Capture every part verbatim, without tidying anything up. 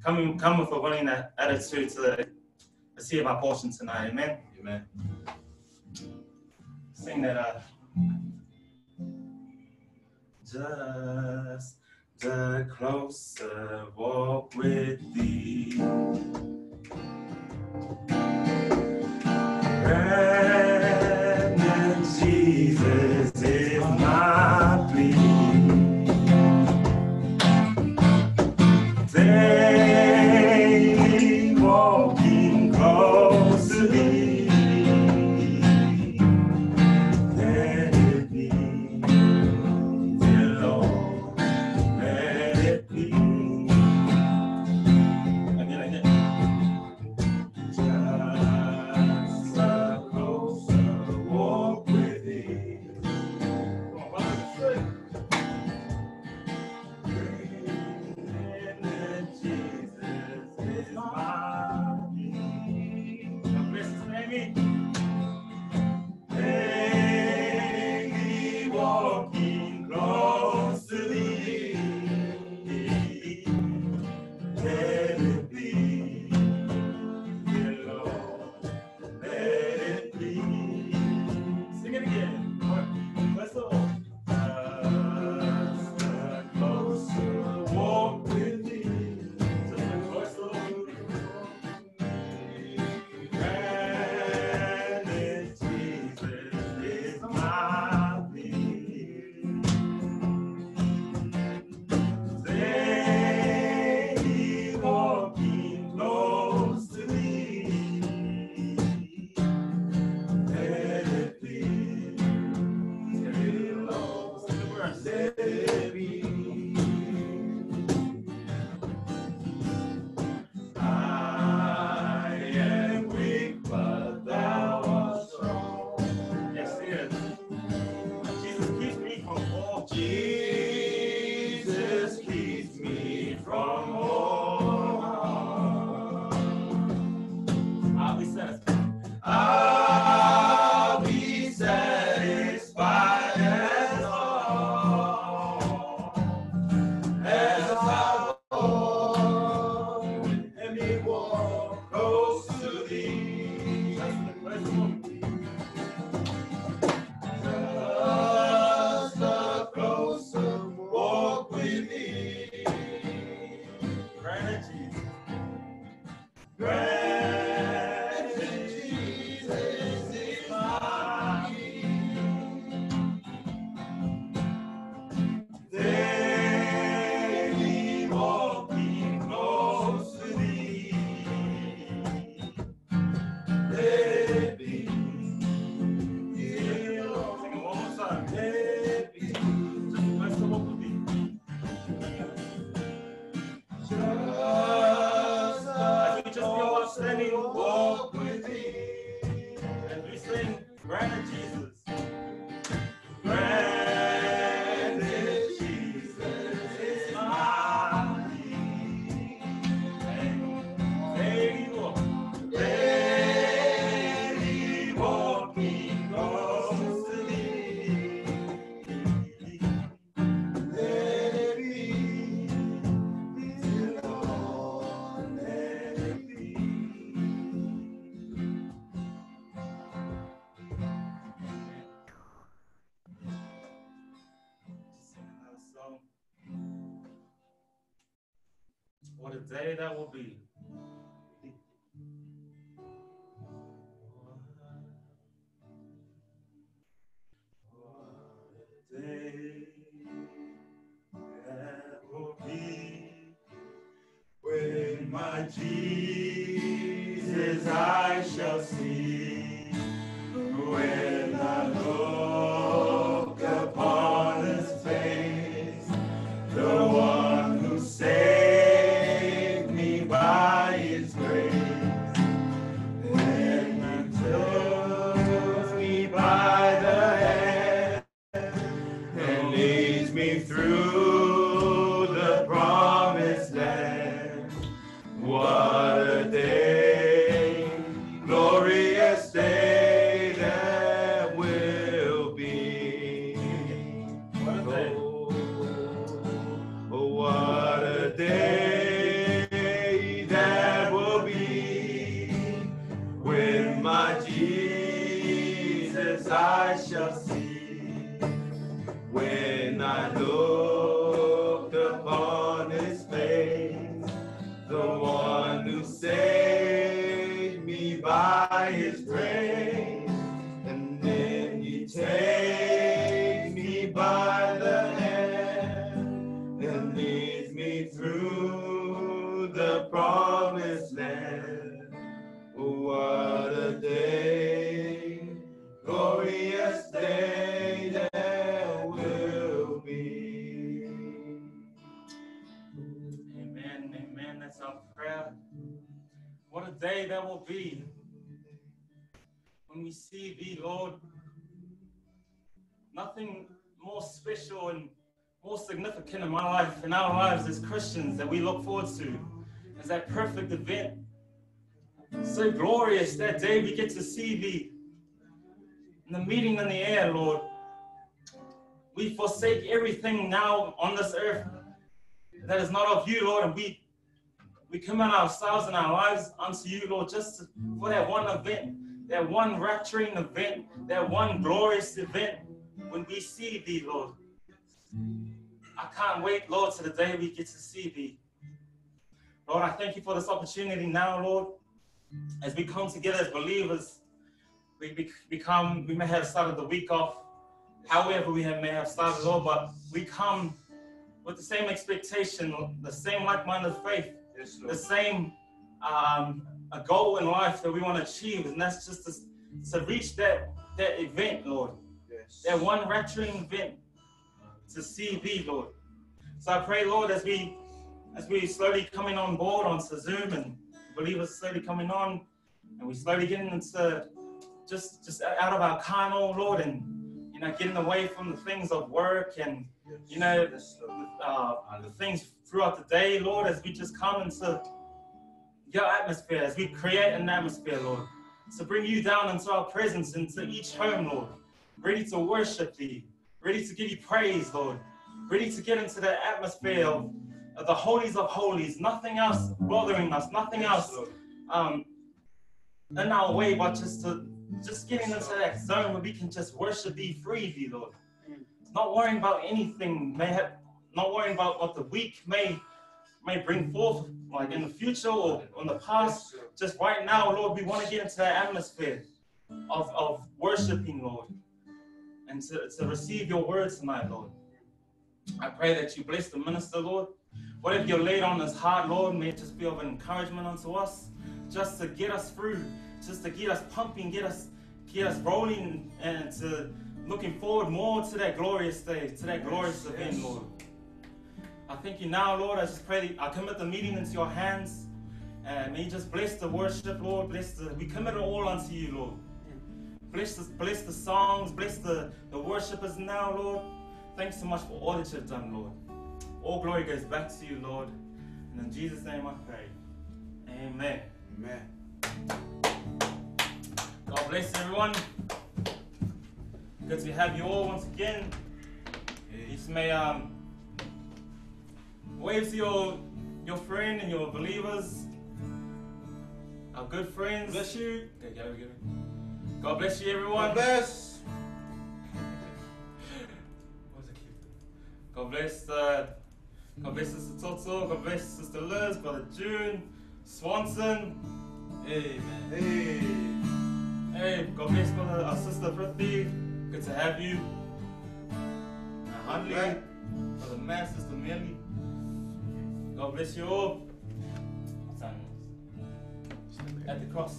come, come with a willing attitude to receive our portion tonight. Amen. Amen. Sing that. Uh, just the closer walk with thee. And Jesus is my plea. Daily walking close to thee. Let it be, dear Lord, let it be. Again, again. Just a closer walk with thee. Come on, walk with me. Jesus is my King. God bless his name. Daily walking close to thee. Let it be, dear Lord, let it be. Sing it again. Bless the Lord. Just a closer walk with thee. Just a closer walk with thee. Granted, Jesus is my plea. Daily walking close to thee. Let it be, dear Lord, let it be. I am weak, but thou art strong. Yes, yes. Jesus keeps me from all. Jesus keeps me from all harm. I'll be satisfied. I'll be satisfied as long as I walk and be walk close to thee. Just the closer walk with thee. Granted, Jesus. Granted, Jesus is my King. Daily walking close to thee. Let it be, dear Lord. Sing it one more time. Let it be. Just bless the walk with thee. Just as we just be all standing walk with thee. As we sing, granted Jesus. Granted Jesus is my King. Daily walk, daily walking close to thee. Let it be, dear Lord, let it be. Sing another song. What a day that will be. What a day that will be when my Jesus I shall see. When I look upon his face, the one who saved me by his grace, when he took me by the hand and leads me through the promised land. What a day the promised land. What a day, glorious day that will be. Amen, amen. That's our prayer. What a day that will be when we see thee, Lord. Nothing more special and more significant in my life, in our lives as Christians, that we look forward to is that perfect event. So glorious that day we get to see thee in the meeting in the air, Lord. We forsake everything now on this earth that is not of you, Lord, and we we commit ourselves and our lives unto you, Lord, just to, for that one event, that one rapturing event, that one glorious event when we see thee, Lord. I can't wait, Lord, to the day we get to see thee. Lord, I thank you for this opportunity now, Lord, as we come together as believers. We be, become, we may have started the week off however we have, may have started, Lord, but we come with the same expectation, the same like-minded faith, yes, the same um, a goal in life that we want to achieve, and that's just to, to reach that, that event, Lord. Yes. That one rapturing event to see thee, Lord. So I pray, Lord, as we as we slowly coming on board onto Zoom and believers slowly coming on, and we slowly getting into just just out of our carnal, Lord, and you know, getting away from the things of work and you know uh, the things throughout the day, Lord, as we just come into your atmosphere, as we create an atmosphere, Lord, to bring you down into our presence, into each home, Lord, ready to worship thee, ready to give you praise, Lord, ready to get into the atmosphere of, of the holies of holies, nothing else bothering us, nothing else um, in our way, but just to just getting into that zone where we can just worship thee freely, Lord. Not worrying about anything, may have, not worrying about what the week may may bring forth, like in the future or in the past. Just right now, Lord, we want to get into that atmosphere of, of worshiping, Lord, and to, to receive your words tonight, Lord. I pray that you bless the minister, Lord. Whatever you laid on his heart, Lord, may it just be of encouragement unto us, just to get us through, just to get us pumping, get us, get us rolling, and to looking forward more to that glorious day, to that glorious yes, event, yes. Lord. I thank you now, Lord. I just pray that I commit the meeting into your hands. And may you just bless the worship, Lord. Bless the, we commit it all unto you, Lord. Bless the, bless the songs, bless the, the worshipers now, Lord. Thanks so much for all that you've done, Lord. All glory goes back to you, Lord. And in Jesus' name I pray. Amen. Amen. God bless everyone. Good to have you all once again. You just may um, wave to your, your friend and your believers, our good friends. Bless you. Okay, go, go. God bless you, everyone. God bless. God bless, uh, God bless Sister Toto. God bless Sister Liz, Brother June, Swanson. Amen. Hey. Hey, God bless Brother, our Sister Prithvi. Good to have you. Uh, Huntley, right. Brother Matt, Sister Millie. God bless you all. At the cross.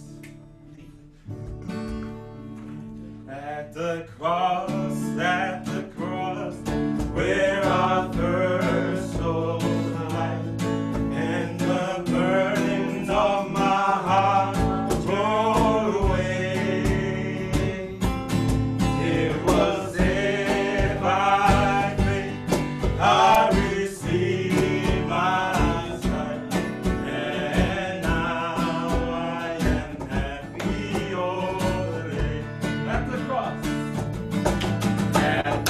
At the cross, at the cross, where our first soul died, and the burden of my heart rolled away. It was there by faith I received my sight, and now I am happy all the day. At the cross. At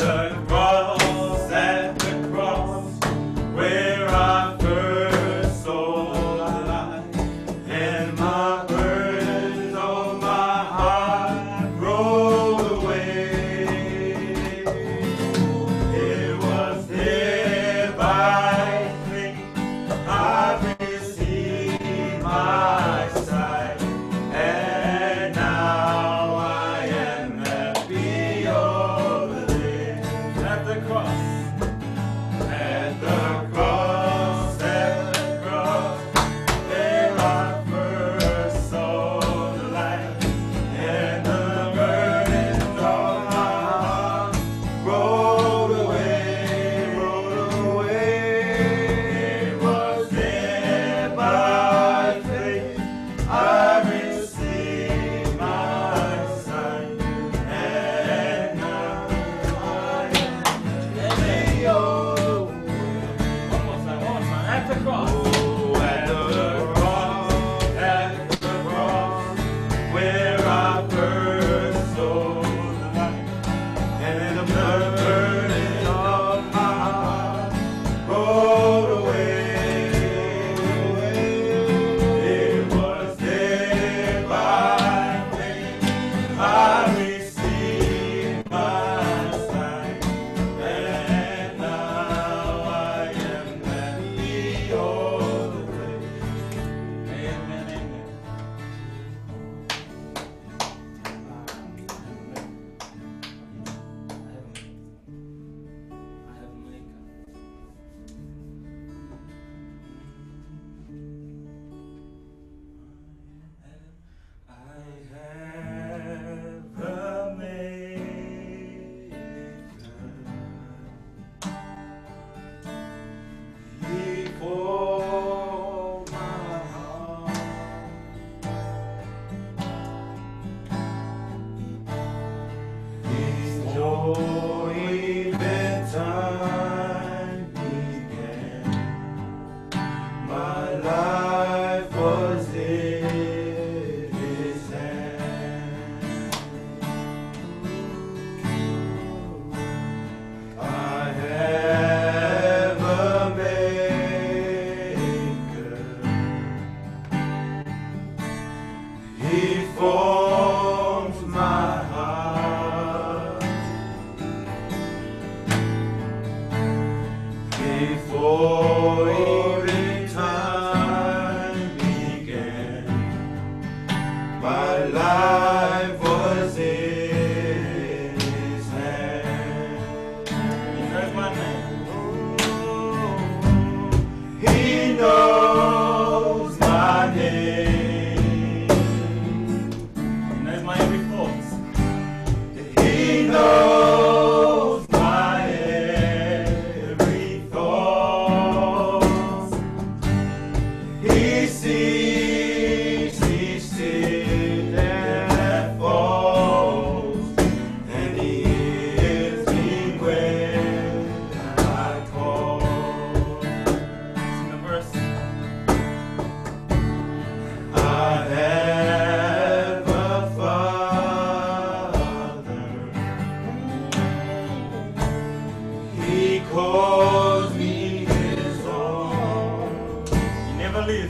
never leaves.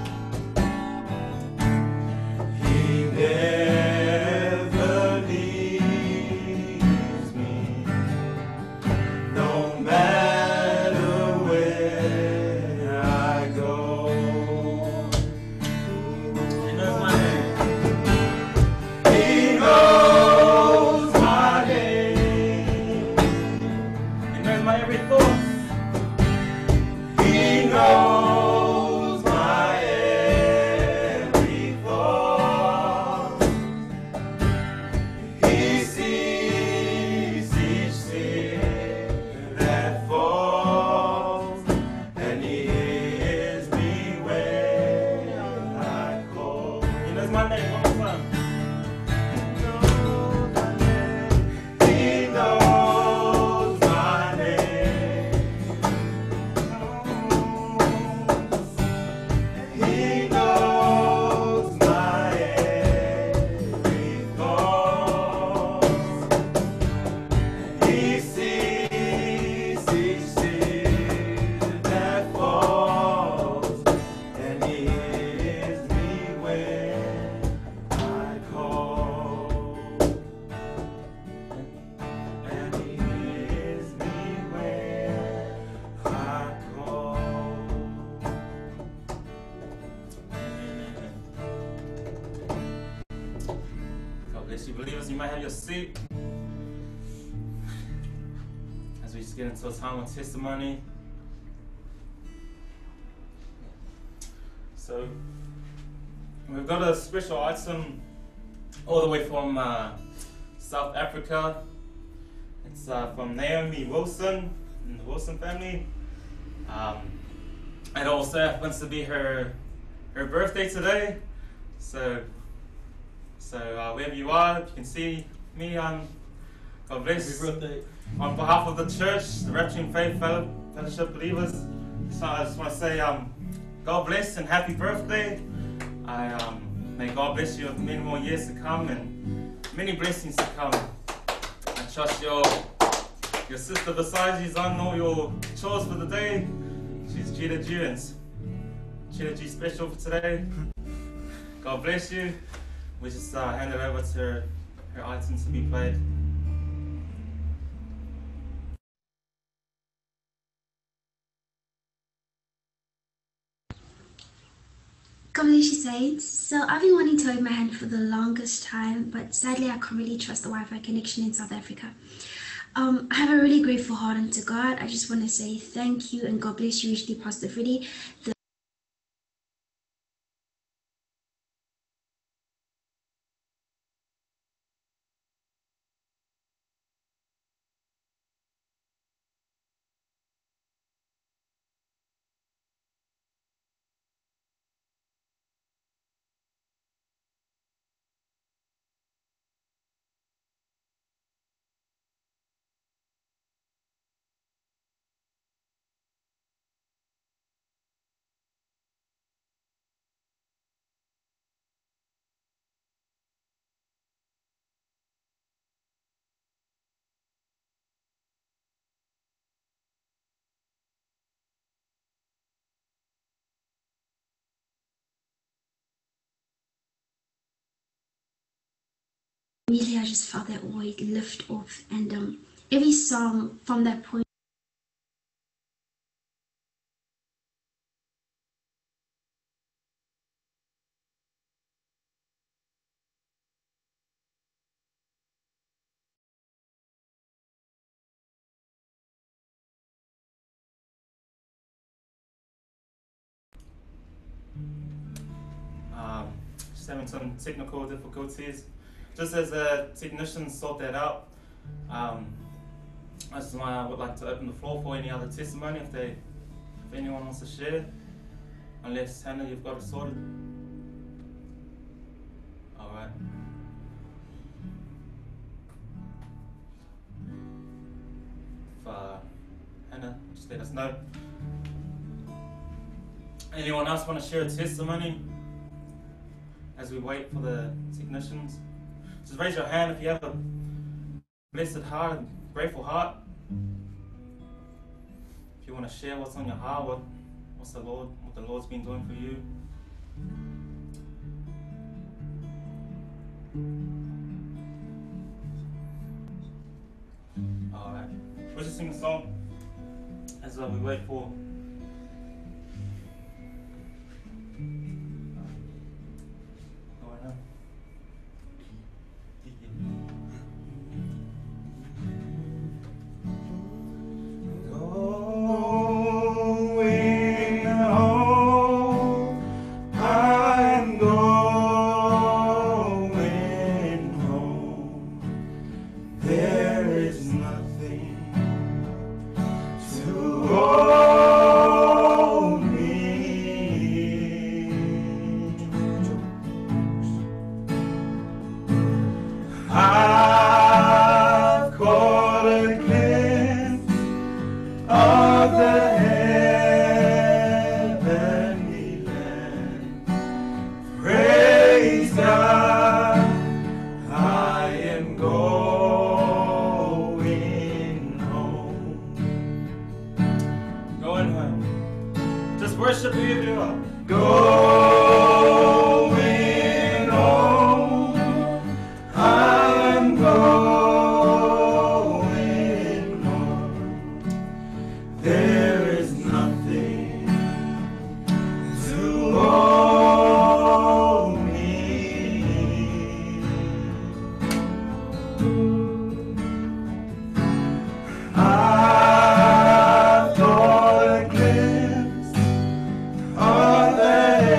He never leaves me, no matter where I go. He knows my name. He knows my name. He knows my every thought. He knows my every thought. He sees each tear that falls, and He hears me when I call. He knows my name. One more time. He knows my name. He knows my every thought. He sees each tear that falls, and He hears me when I call. And He hears me when I call. God bless you, believers. You might have your seat. As we just get into a time of testimony. So, we've got a special item all the way from uh, South Africa. It's uh, from Naomi Wilson and the Wilson family. Um, it also happens to be her her birthday today. So, so uh, wherever you are, if you can see me, um, God bless. Happy birthday. On behalf of the church, the Rapturing Faith Fellow, Fellowship believers, so I just want to say um, God bless and happy birthday. I um, may God bless you with many more years to come and many blessings to come. I trust your your sister beside you's on all your chores for the day. She's Gita Jewins. Gita G special for today. God bless you. We just uh, hand it over to her, her items to be played. God bless you, saints. So I've been wanting to hold my hand for the longest time, but sadly I can't really trust the Wi-Fi connection in South Africa. Um, I have a really grateful heart unto God. I just want to say thank you and God bless you, richly, Pastor Freddie. The immediately I just felt that weight lift off, and um, every song from that point Um, just having some technical difficulties. Just as the technicians sort that out, um, I just uh, would like to open the floor for any other testimony if they, if anyone wants to share. Unless Hannah, you've got it sorted. All right. If, uh, Hannah, just let us know. Anyone else want to share a testimony as we wait for the technicians? Just raise your hand if you have a blessed heart, grateful heart. If you want to share what's on your heart, what What's the Lord, what the Lord's been doing for you? All right, we'll just sing a song as uh, we wait for. Worship you, going home. I'm going home. There is nothing to hold me. I've got a glimpse of the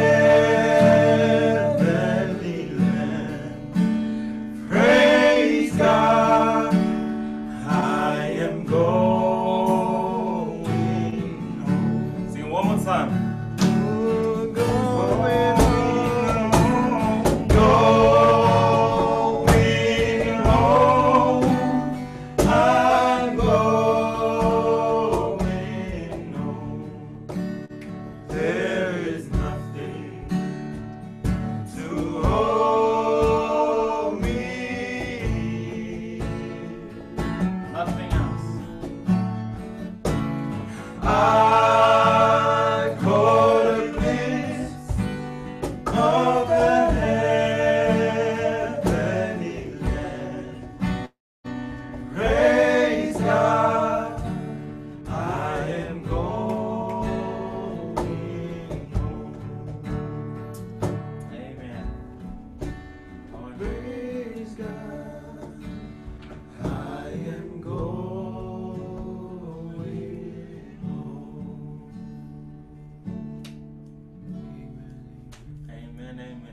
heavenly land. Praise God, I am going home. Sing it one more time. Going home, going home. I'm going home. There is nothing to hold me. Nothing else. I caught a glimpse of the heavenly land. Praise God, I am going home. Amen. Praise God, I am going home. Amen, amen.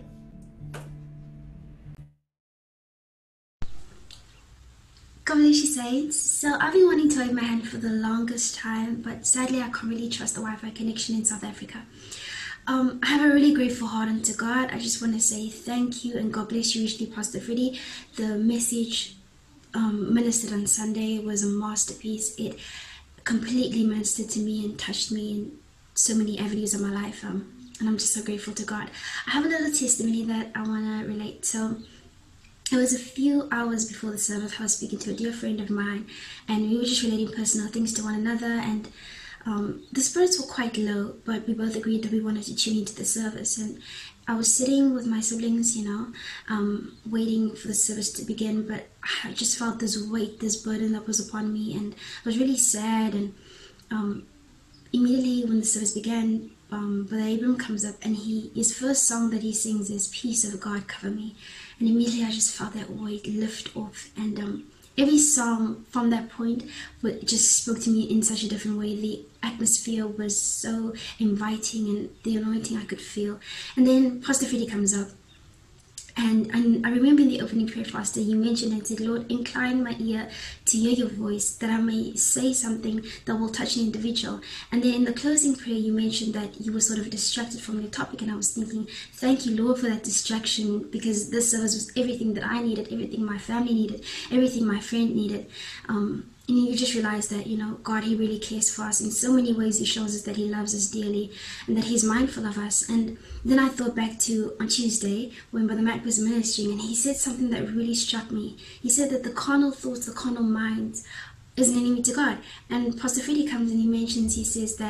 God bless you, saints. So I've been wanting to wave my hand for the longest time, but sadly I can't really trust the Wi-Fi connection in South Africa. Um, I have a really grateful heart unto God. I just want to say thank you and God bless you richly, Pastor Freddie. The message um, ministered on Sunday was a masterpiece. It completely ministered to me and touched me in so many avenues of my life, um, and I'm just so grateful to God. I have a little testimony that I want to relate. So it was a few hours before the service. I was speaking to a dear friend of mine, and we were just relating personal things to one another, and um, the spirits were quite low, but we both agreed that we wanted to tune into the service. And I was sitting with my siblings, you know, um, waiting for the service to begin, but I just felt this weight, this burden that was upon me, and I was really sad. And um, immediately when the service began, um, Brother Abram comes up, and he his first song that he sings is "Peace of God Cover Me," and immediately I just felt that weight lift off. And um, every song from that point just spoke to me in such a different way. The atmosphere was so inviting, and the anointing I could feel. And then Pastor Freddie comes up, and, and I remember in the opening prayer, Pastor, you mentioned and said, "Lord, incline my ear to hear your voice, that I may say something that will touch an individual." And then in the closing prayer, you mentioned that you were sort of distracted from your topic, and I was thinking, thank you, Lord, for that distraction, because this service was everything that I needed, everything my family needed, everything my friend needed. Um, and you just realize that, you know, God, he really cares for us in so many ways. He shows us that he loves us dearly and that he's mindful of us. And then I thought back to on Tuesday when Brother Matt was ministering, and he said something that really struck me. He said that the carnal thoughts, the carnal minds is an enemy to God. And Pastor Freddie comes and he mentions, he says that,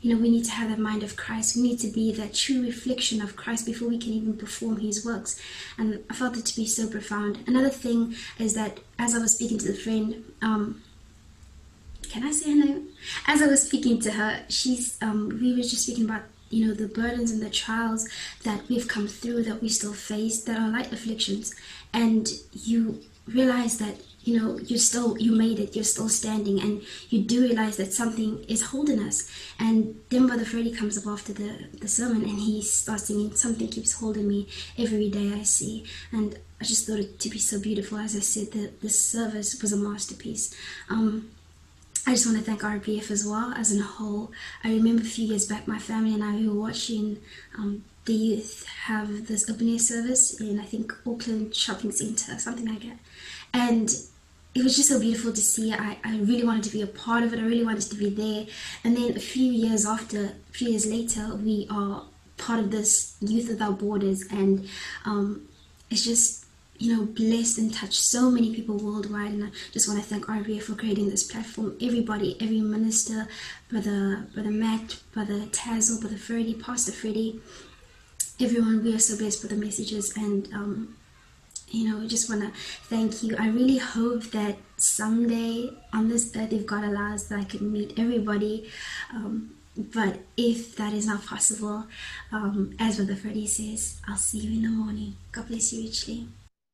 you know, we need to have that mind of Christ. We need to be that true reflection of Christ before we can even perform his works. And I felt it to be so profound. Another thing is that as I was speaking to the friend, um, can I say her name? As I was speaking to her, she's um, we were just speaking about, you know, the burdens and the trials that we've come through, that we still face, that are light afflictions. And you realize that, you know, you're still, you made it, you're still standing, and you do realize that something is holding us. And then Brother Freddie comes up after the, the sermon and he starts singing, "Something keeps holding me every day I see." And I just thought it to be so beautiful. As I said, the, the service was a masterpiece. Um, I just want to thank R P F as well as a whole. I remember a few years back, my family and I we were watching um, the youth have this open air service in, I think, Auckland Shopping Centre, something like that. And it was just so beautiful to see. I, I really wanted to be a part of it. I really wanted to be there. And then a few years after, a few years later, we are part of this Youth Without Borders. And um, it's just, you know, blessed and touched so many people worldwide. And I just want to thank R B F for creating this platform. Everybody, every minister, Brother, Brother Matt, Brother Tazzle, Brother Freddie, Pastor Freddie, everyone, we are so blessed with the messages. And, um, you know, I just want to thank you. I really hope that someday on this earth, if God allows, that I could meet everybody. Um, but if that is not possible, um, as Brother Freddie says, I'll see you in the morning. God bless you richly.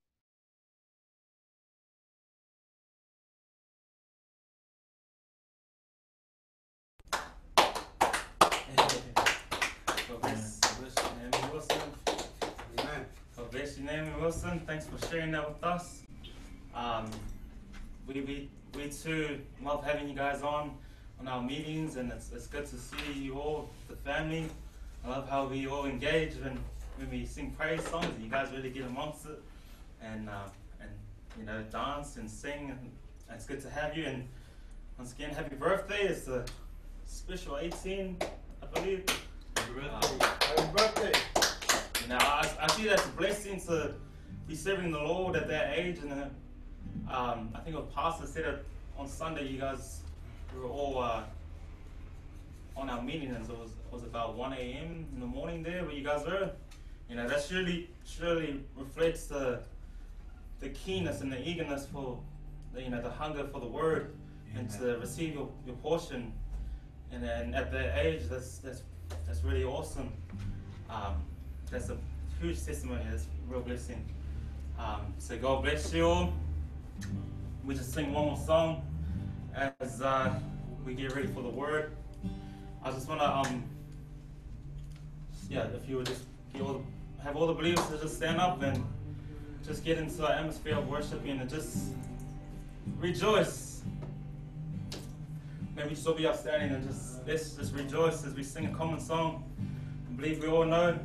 Naomi Wilson, thanks for sharing that with us. Um, we, we we too love having you guys on on our meetings, and it's, it's good to see you all, the family. I love how we all engage when, when we sing praise songs, and you guys really get amongst it, and uh, and you know, dance and sing, and it's good to have you. And once again, happy birthday! It's a special eighteen, I believe. Happy birthday! Um, happy birthday! Now, I, I see that's a blessing to be serving the Lord at that age. And uh, um, I think a pastor said it on Sunday, you guys were all uh, on our meeting, and so it was, it was about one A M in the morning there where you guys were. You know, that surely, surely reflects the the keenness and the eagerness for, the, you know, the hunger for the word. Amen. And to receive your, your portion. And then at that age, that's, that's, that's really awesome. Um, That's a huge testimony. That's a real blessing. Um, so God bless you all. We just sing one more song as uh, we get ready for the word. I just want to, um, yeah, if you would just get all the, have all the believers to just stand up and just get into an atmosphere of worshiping and just rejoice. Maybe just all be outstanding and just let's just rejoice as we sing a common song. I believe we all know.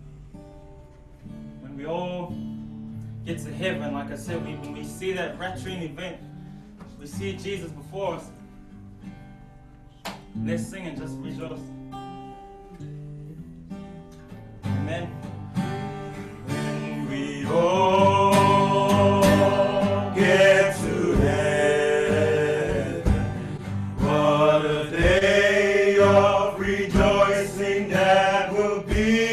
We all get to heaven, like I said, we, when we see that rapturing event, we see Jesus before us. Let's sing and just rejoice. Amen. When we all get to heaven, what a day of rejoicing that will be.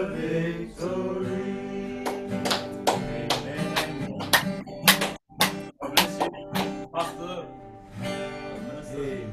victory. Amen. God bless you, Pastor. Minister. Amen.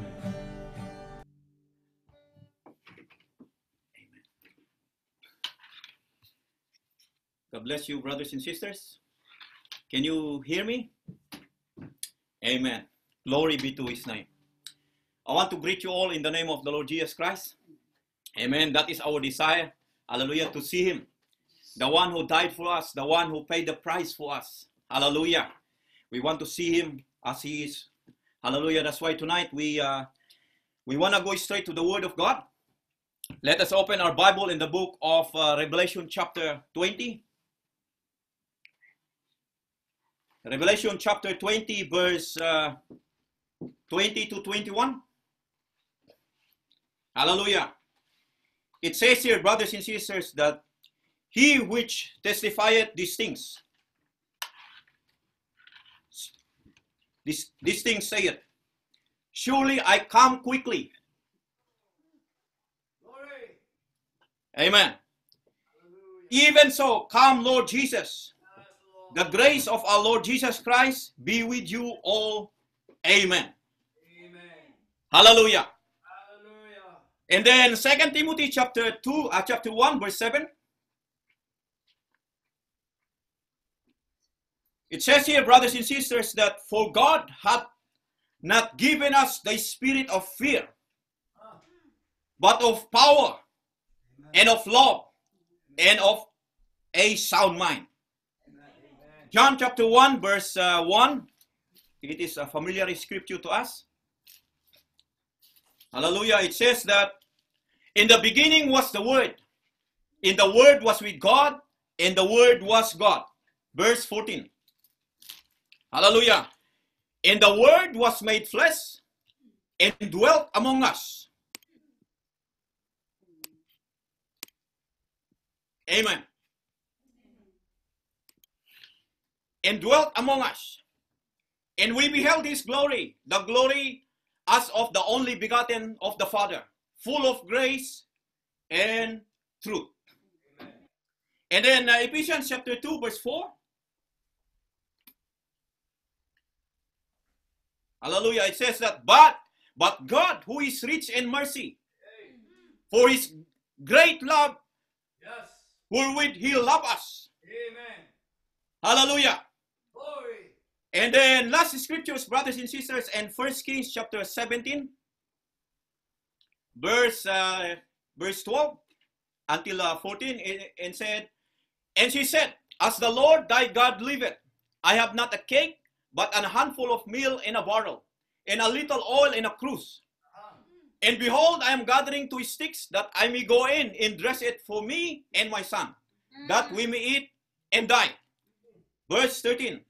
God bless you, brothers and sisters. Can you hear me? Amen. Glory be to his name. I want to greet you all in the name of the Lord Jesus Christ. Amen. That is our desire. Hallelujah. To see him. The one who died for us. The one who paid the price for us. Hallelujah. We want to see him as he is. Hallelujah. That's why tonight we, uh, we want to go straight to the word of God. Let us open our Bible in the book of uh, Revelation chapter twenty. Revelation chapter twenty, verse uh, twenty to twenty-one. Hallelujah. It says here, brothers and sisters, that he which testifieth these things, this, these things saith, surely I come quickly. Glory. Amen. Hallelujah. Even so, come Lord Jesus. Yes, Lord. The grace of our Lord Jesus Christ be with you all. Amen. Amen. Hallelujah. Hallelujah. And then Second Timothy chapter two, uh, chapter one, verse seven. It says here, brothers and sisters, that for God hath not given us the spirit of fear, but of power, and of love, and of a sound mind. Amen. John chapter one, verse uh, one. It is a familiar scripture to us. Hallelujah. It says that in the beginning was the Word. In the Word was with God, and the Word was God. Verse fourteen. Hallelujah. And the Word was made flesh and dwelt among us. Amen. And dwelt among us. And we beheld his glory, the glory as of the only begotten of the Father, full of grace and truth. Amen. And then uh, Ephesians chapter two, verse four. Hallelujah. It says that, but, but God, who is rich in mercy, Hey. for his great love, Yes. wherewith he loved us. Amen. Hallelujah. Glory. And then last scriptures, brothers and sisters, and First Kings chapter seventeen, verse uh, verse twelve until uh, fourteen, and, and said, and she said, as the Lord thy God liveth, I have not a cake, but a handful of meal in a barrel, and a little oil in a cruse. Ah. And behold, I am gathering two sticks, that I may go in and dress it for me and my son, that we may eat and die. Verse thirteen.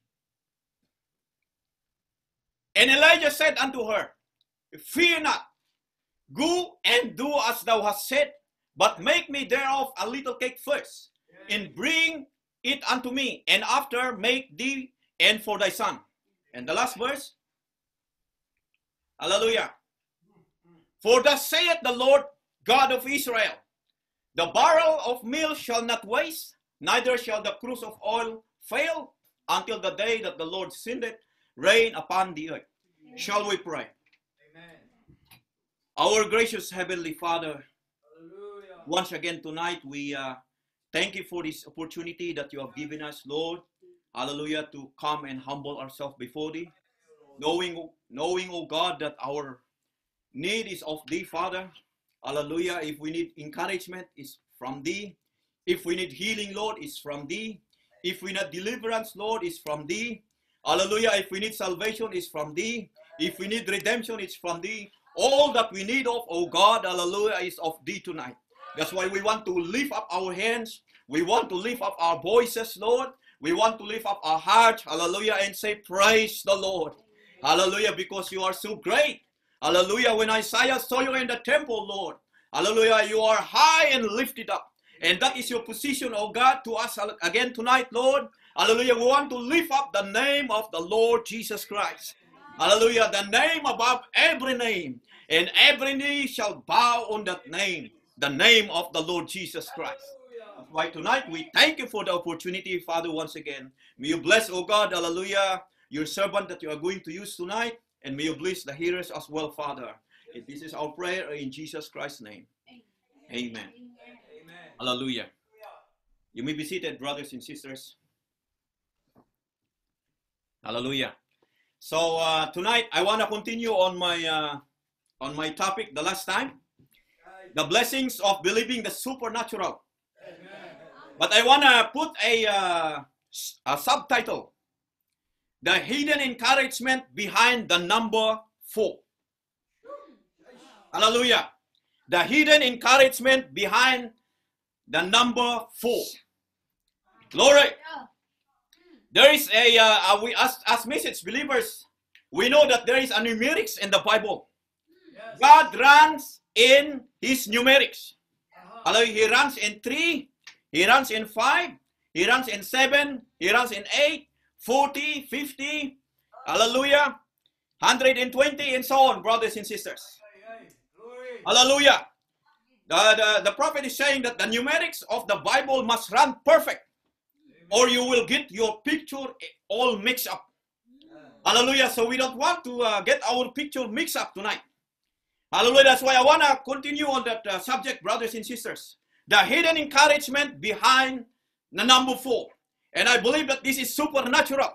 And Elijah said unto her, fear not, go and do as thou hast said, but make me thereof a little cake first, and bring it unto me, and after make thee and for thy son. And the last verse. Hallelujah. For thus saith the Lord God of Israel, the barrel of meal shall not waste, neither shall the cruse of oil fail, until the day that the Lord sendeth rain upon the earth. Amen. Shall we pray? Amen. Our gracious Heavenly Father, Hallelujah. once again tonight we uh, thank you for this opportunity that you have given us, Lord. Hallelujah, to come and humble ourselves before thee, knowing, knowing, oh God, that our need is of thee, Father. Hallelujah. If we need encouragement, it's from thee. If we need healing, Lord, it's from thee. If we need deliverance, Lord, it's from thee. Hallelujah. If we need salvation, it's from thee. If we need redemption, it's from thee. All that we need of, oh God, hallelujah, is of thee tonight. That's why we want to lift up our hands. We want to lift up our voices, Lord. We want to lift up our hearts, hallelujah, and say, praise the Lord. Hallelujah, because you are so great. Hallelujah, when Isaiah saw you in the temple, Lord, hallelujah, you are high and lifted up. And that is your position, oh God, to us again tonight, Lord. Hallelujah, we want to lift up the name of the Lord Jesus Christ. Hallelujah, the name above every name. And every knee shall bow on that name, the name of the Lord Jesus Christ. why tonight we thank you for the opportunity, Father, once again. May you bless, oh God, hallelujah, your servant that you are going to use tonight, and may you bless the hearers as well, Father. And this is our prayer in Jesus Christ's name. Amen. Amen. Hallelujah. You may be seated, brothers and sisters. Hallelujah. So uh, tonight I want to continue on my uh, on my topic the last time, the blessings of believing the supernatural. Amen. But I want to put a, uh, a subtitle, the hidden encouragement behind the number four. Hallelujah. The hidden encouragement behind the number four. Glory. There is a, uh, we as, as message believers, we know that there is a numerics in the Bible. Yes. God runs in his numerics. Uh-huh. He runs in three, he runs in five, he runs in seven, he runs in eight, forty, fifty, hallelujah, one hundred twenty, and so on, brothers and sisters. Hey, hey. Hallelujah. The, the, the prophet is saying that the numerics of the Bible must run perfect, or you will get your picture all mixed up. Hallelujah. So we don't want to uh, get our picture mixed up tonight. Hallelujah. That's why I want to continue on that uh, subject, brothers and sisters. The hidden encouragement behind the number four. And I believe that this is supernatural.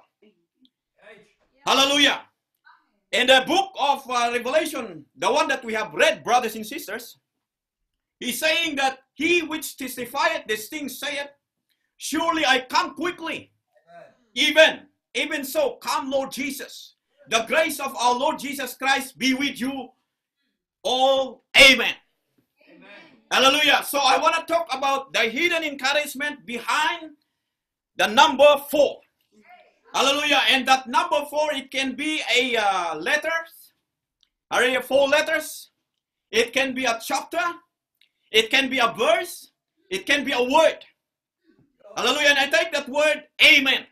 Hallelujah. In the book of uh, Revelation, the one that we have read, brothers and sisters, he's saying that he which testifieth these things saith, surely I come quickly. Even, even so, come Lord Jesus. The grace of our Lord Jesus Christ be with you all. Amen. Amen. Hallelujah. So I want to talk about the hidden encouragement behind the number four. Hallelujah. And that number four, it can be a uh, letters, or four letters. It can be a chapter. It can be a verse. It can be a word. Hallelujah. And I take that word, amen.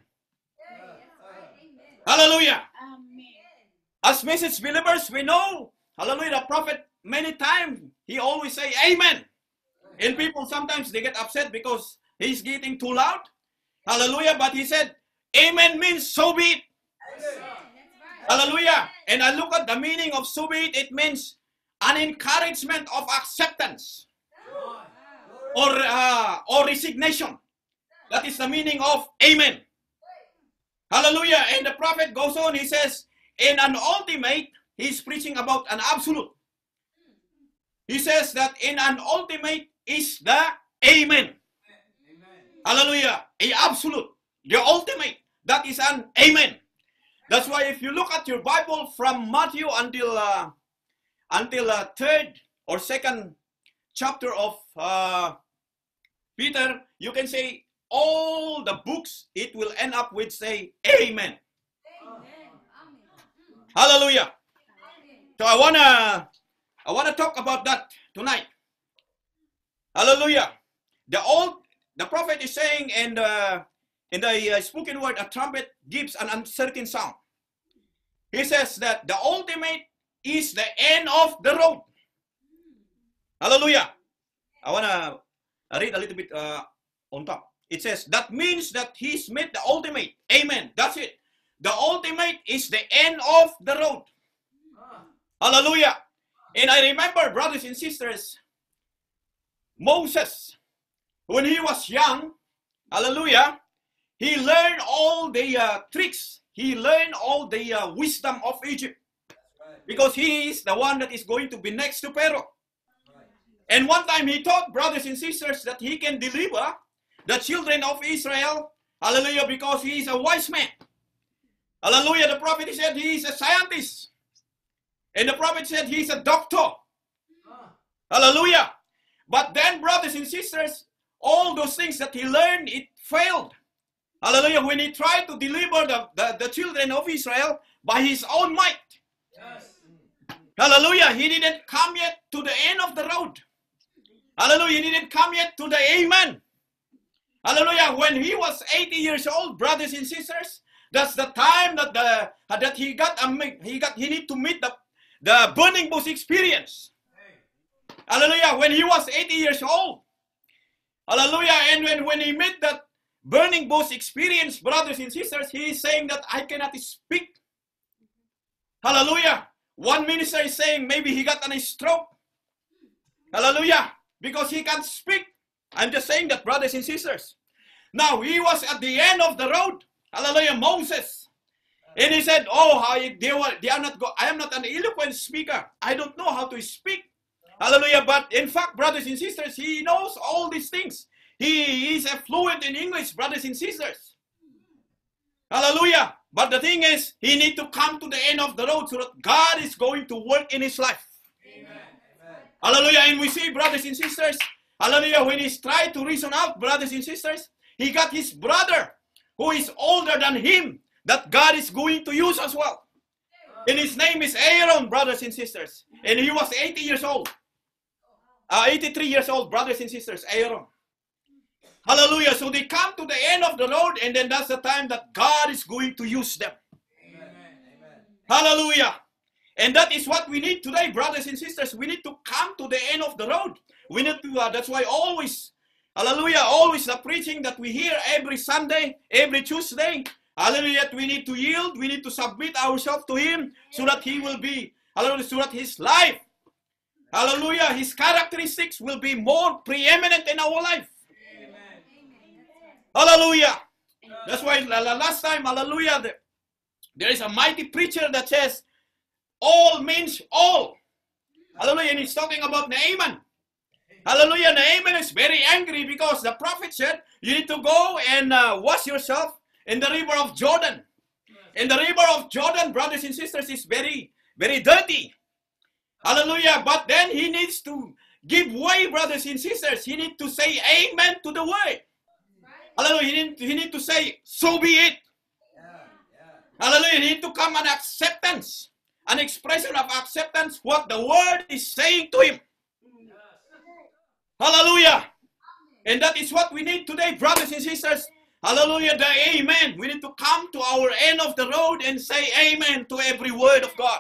Hallelujah. Amen. As message believers, we know, hallelujah, the prophet many times, he always say amen. And people sometimes they get upset because he's getting too loud. Hallelujah. But he said, amen means so be it. Hallelujah. And I look at the meaning of so be it, it means an encouragement of acceptance or, uh, or resignation. That is the meaning of amen. Hallelujah. And the prophet goes on, he says, in an ultimate, he's preaching about an absolute. He says that in an ultimate is the amen. Amen. Hallelujah. A absolute. The ultimate. That is an amen. That's why if you look at your Bible from Matthew until uh, until uh, third or second chapter of uh, Peter, you can say all the books, it will end up with say amen. Amen. Hallelujah. So I wanna I wanna talk about that tonight. Hallelujah. The old the prophet is saying in the in the uh, spoken word, a trumpet gives an uncertain sound. He says that the ultimate is the end of the road. Hallelujah. I wanna read a little bit uh, on top. It says, that means that he's made the ultimate. Amen. That's it. The ultimate is the end of the road. Hallelujah. And I remember, brothers and sisters, Moses, when he was young, hallelujah, he learned all the uh, tricks. He learned all the uh, wisdom of Egypt. Because he is the one that is going to be next to Pharaoh. And one time he taught brothers and sisters that he can deliver the children of Israel, hallelujah, because he is a wise man. Hallelujah, the prophet said he is a scientist. And the prophet said he is a doctor. Hallelujah. But then, brothers and sisters, all those things that he learned, it failed. Hallelujah, when he tried to deliver the, the, the children of Israel by his own might. Yes. Hallelujah, he didn't come yet to the end of the road. Hallelujah, he didn't come yet to the amen. Hallelujah. When he was eighty years old, brothers and sisters, that's the time that the uh, that he got a he got he need to meet the the burning bush experience. Hey. Hallelujah. When he was eighty years old, Hallelujah. And when, when he met that burning bush experience, brothers and sisters, he is saying that I cannot speak. Hallelujah. One minister is saying maybe he got a stroke. Hallelujah. Because he can't speak. I'm just saying that, brothers and sisters. Now, he was at the end of the road. Hallelujah, Moses. And he said, oh, how they, were, they are not, go I am not an eloquent speaker. I don't know how to speak. Hallelujah. But in fact, brothers and sisters, he knows all these things. He is fluent in English, brothers and sisters. Hallelujah. But the thing is, he needs to come to the end of the road so that God is going to work in his life. Amen. Hallelujah. And we see, brothers and sisters, hallelujah, when he's tried to reason out, brothers and sisters, he got his brother who is older than him that God is going to use as well. And his name is Aaron, brothers and sisters. And he was eighty years old. Uh, eighty-three years old, brothers and sisters, Aaron. Hallelujah. So they come to the end of the road, and then that's the time that God is going to use them. Amen. Hallelujah. And that is what we need today, brothers and sisters. We need to come to the end of the road. We need to, uh, that's why always, hallelujah, always the preaching that we hear every Sunday, every Tuesday, hallelujah, we need to yield, we need to submit ourselves to him so that he will be, hallelujah, so that his life, hallelujah, his characteristics will be more preeminent in our life. Hallelujah. That's why last time, hallelujah, there is a mighty preacher that says, all means all. Hallelujah. And he's talking about Naaman. Hallelujah. Naaman is very angry because the prophet said, you need to go and uh, wash yourself in the river of Jordan. And the river of Jordan, brothers and sisters, is very, very dirty. Hallelujah. But then he needs to give way, brothers and sisters. He needs to say amen to the word. Hallelujah. He need, he need to say, so be it. Yeah, yeah. Hallelujah. He need to come an acceptance, an expression of acceptance, what the word is saying to him. Yes. Hallelujah. And that is what we need today, brothers and sisters. Hallelujah. The amen. We need to come to our end of the road and say amen to every word of God.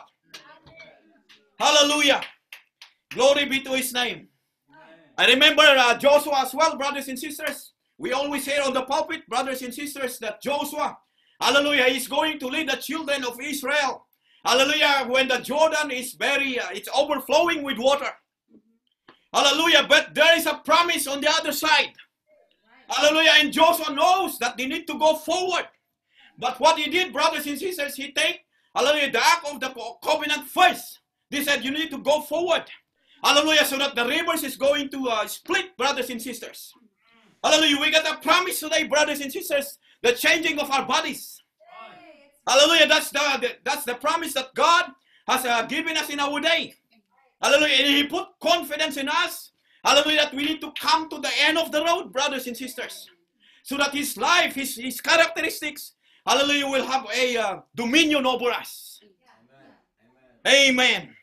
Hallelujah. Glory be to his name. I remember uh, Joshua as well, brothers and sisters. We always hear on the pulpit, brothers and sisters, that Joshua, hallelujah, is going to lead the children of Israel. Hallelujah, when the Jordan is very, uh, it's overflowing with water. Hallelujah, but there is a promise on the other side. Hallelujah, and Joshua knows that they need to go forward. But what he did, brothers and sisters, he take, hallelujah, the ark of the covenant first. They said, you need to go forward. Hallelujah, so that the rivers is going to uh, split, brothers and sisters. Hallelujah. We got a promise today, brothers and sisters, the changing of our bodies. Hallelujah. That's the, the that's the promise that God has uh, given us in our day. Hallelujah. And he put confidence in us. Hallelujah. That we need to come to the end of the road, brothers and sisters. So that his life, his, his characteristics, hallelujah, will have a uh, dominion over us. Amen. Amen. Amen.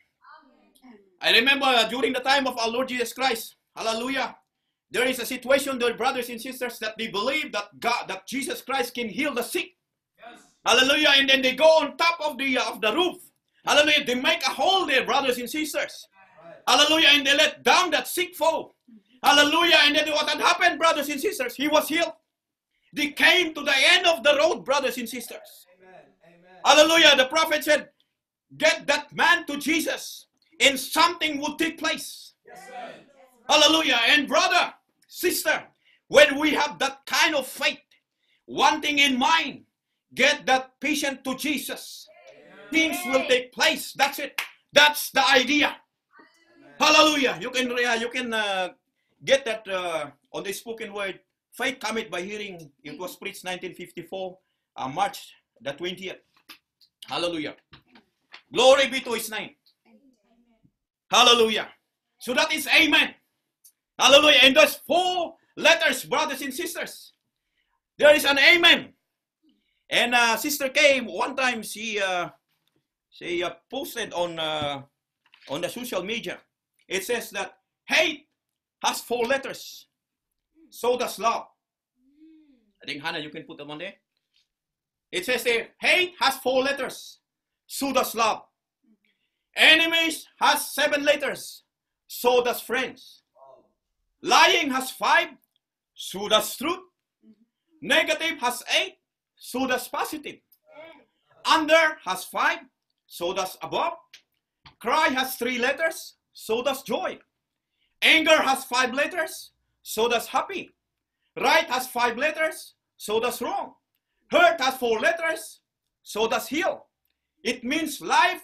I remember uh, during the time of our Lord Jesus Christ, hallelujah, there is a situation there, brothers and sisters, that they believe that God, that Jesus Christ can heal the sick. Yes. Hallelujah. And then they go on top of the uh, of the roof. Hallelujah. They make a hole there, brothers and sisters. Right. Hallelujah. And they let down that sick foe. Hallelujah. And then what had happened, brothers and sisters? He was healed. They came to the end of the road, brothers and sisters. Amen. Amen. Hallelujah. The prophet said, get that man to Jesus and something will take place. Yes, sir. Hallelujah. And brother, sister, when we have that kind of faith, one thing in mind, get that patient to Jesus. Amen. Things will take place. That's it. That's the idea. Amen. Hallelujah. You can uh, you can uh, get that uh, on the spoken word. Faith cometh by hearing. It was preached nineteen fifty-four, uh, March the twentieth. Hallelujah. Glory be to his name. Hallelujah. So that is amen. Hallelujah. And those four letters, brothers and sisters, there is an amen. And uh, Sister Kay, one time she uh, she uh, posted on uh, on the social media. It says that hate has four letters. So does love. I think Hannah, you can put them on there. It says there, hate has four letters. So does love. Enemies has seven letters. So does friends. Lying has five. so does truth. Negative has eight, so does positive. Under has five, so does above. Cry has three letters, so does joy. Anger has five letters, so does happy. Right has five letters, so does wrong. Hurt has four letters, so does heal. It means life,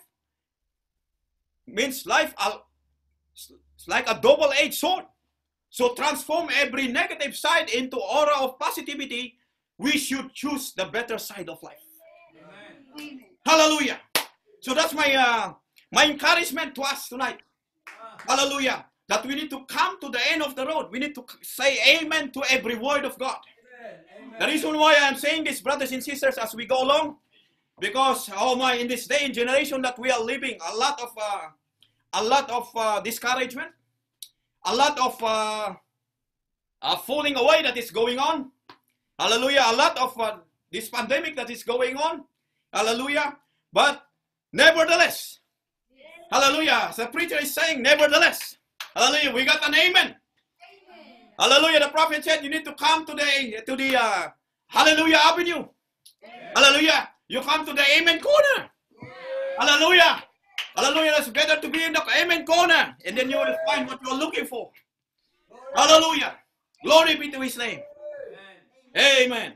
means life uh, like a double-edged sword. So transform every negative side into aura of positivity. We should choose the better side of life. Amen. Hallelujah. So that's my uh, my encouragement to us tonight. Hallelujah. That we need to come to the end of the road. We need to say amen to every word of God. Amen. The reason why I'm saying this, brothers and sisters, as we go along, because oh my, in this day and generation that we are living, a lot of uh, a lot of uh, discouragement, a lot of uh, uh, falling away that is going on. Hallelujah. A lot of uh, this pandemic that is going on. Hallelujah. But nevertheless, hallelujah. The preacher is saying, nevertheless. Hallelujah. We got an amen. Amen. Hallelujah. The prophet said you need to come to the to the uh, Hallelujah Avenue. Amen. Hallelujah. You come to the Amen corner. Amen. Hallelujah. Hallelujah. It's better to be in the Amen corner, and then you will find what you're looking for. Glory. Hallelujah. Glory be to His name. Amen. Amen.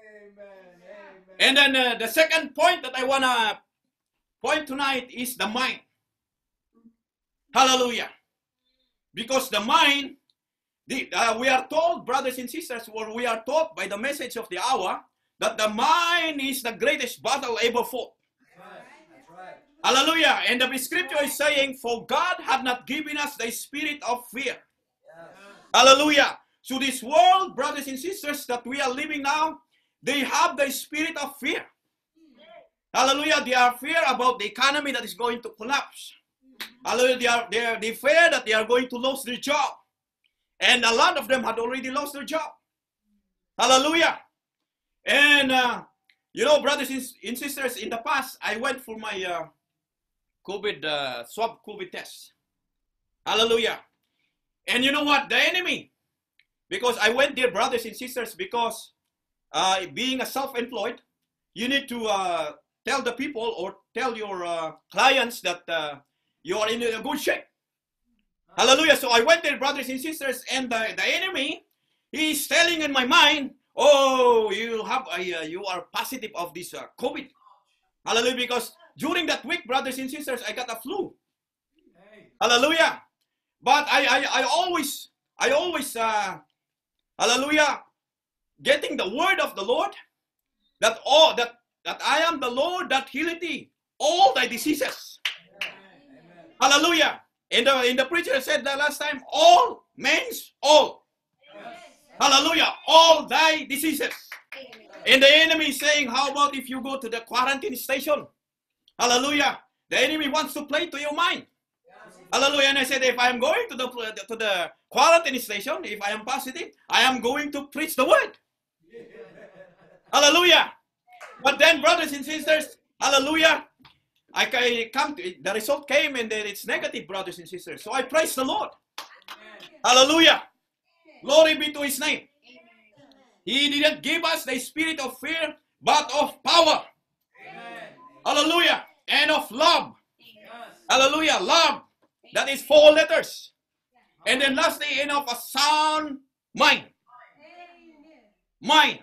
Amen. And then uh, the second point that I want to point tonight is the mind. Hallelujah. Because the mind, the, uh, we are told, brothers and sisters, or we are taught by the message of the hour, that the mind is the greatest battle ever fought. That's right. Hallelujah. And the scripture is saying, for God had not given us the spirit of fear. Yes. Hallelujah. So this world, brothers and sisters, that we are living now, they have the spirit of fear. Hallelujah. They are fear about the economy that is going to collapse. Hallelujah. They are, they are they fear that they are going to lose their job. And a lot of them had already lost their job. Hallelujah. And, uh, you know, brothers and sisters, in the past, I went for my uh, COVID, uh, swab COVID test. Hallelujah. And you know what? The enemy, because I went there, brothers and sisters, because uh, being a self-employed, you need to uh, tell the people or tell your uh, clients that uh, you are in a good shape. Hallelujah. So I went there, brothers and sisters, and the, the enemy, he is telling in my mind, oh, you have a, uh, you are positive of this uh, COVID. Hallelujah. Because during that week, brothers and sisters, I got a flu. Hey. Hallelujah. But I, I, I always, I always, uh, hallelujah, getting the word of the Lord, that all that that I am the Lord that healeth thee, all thy diseases. Amen. Hallelujah. In the in the preacher said that last time, all means all. Yes. Hallelujah. All thy diseases. Amen. And the enemy is saying, how about if you go to the quarantine station? Hallelujah. The enemy wants to play to your mind. Yes. Hallelujah. And I said, if I am going to the to the quarantine station, if I am positive, I am going to preach the word. Yeah. Hallelujah. But then, brothers and sisters, hallelujah, I come to, the result came and then it's negative, brothers and sisters. So I praise the Lord. Amen. Hallelujah. Amen. Glory be to His name. Amen. He didn't give us the spirit of fear, but of power. Amen. Hallelujah. And of love. Yes. Hallelujah. Love. That is four letters. And then lastly, and of a sound mind. Amen. Mind.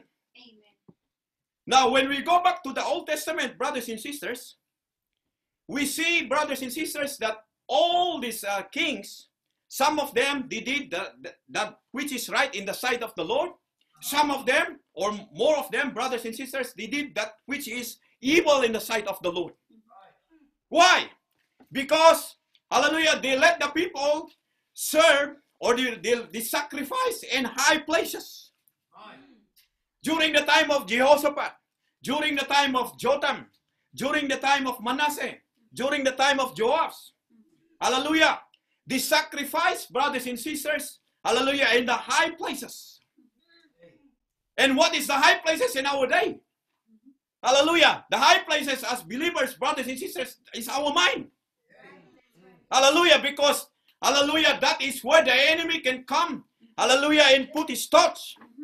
Now, when we go back to the Old Testament, brothers and sisters, we see, brothers and sisters, that all these uh, kings, some of them, they did that the, which is right in the sight of the Lord. Some of them, or more of them, brothers and sisters, they did that which is evil in the sight of the Lord. Why? Because, hallelujah, they let the people serve, or they, they, they sacrifice in high places. During the time of Jehoshaphat, during the time of Jotham, during the time of Manasseh, during the time of Joash. Hallelujah. They sacrifice, brothers and sisters, hallelujah, in the high places. And what is the high places in our day? Hallelujah. The high places as believers, brothers and sisters, is our mind. Hallelujah. Because, hallelujah, that is where the enemy can come. Hallelujah. And put his thoughts.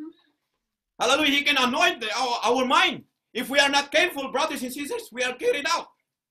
Hallelujah. He can anoint the, our, our mind. If we are not careful, brothers and sisters, we are carried out.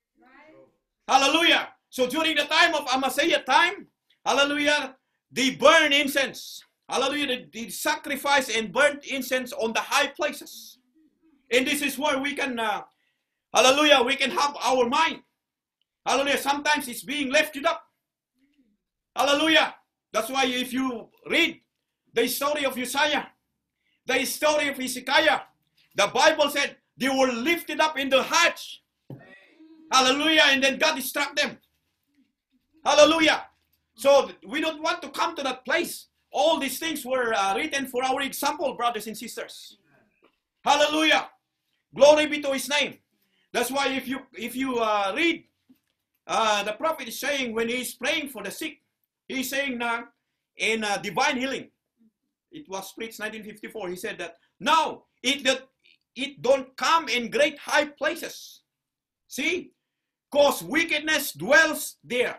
Hallelujah. So during the time of Amaziah time, hallelujah, they burn incense. Hallelujah. They, they sacrifice and burn incense on the high places. And this is where we can, uh, hallelujah, we can have our mind. Hallelujah. Sometimes it's being lifted up. Hallelujah. That's why if you read the story of Uzziah, the story of Hezekiah, the Bible said they were lifted up in the hearts. Hallelujah. And then God struck them. Hallelujah. So we don't want to come to that place. All these things were uh, written for our example, brothers and sisters. Hallelujah. Glory be to his name. That's why if you if you uh, read, uh, the prophet is saying when he is praying for the sick, he is saying now in uh, divine healing. It was preached nineteen fifty-four. He said that now it that it don't come in great high places. See, because wickedness dwells there.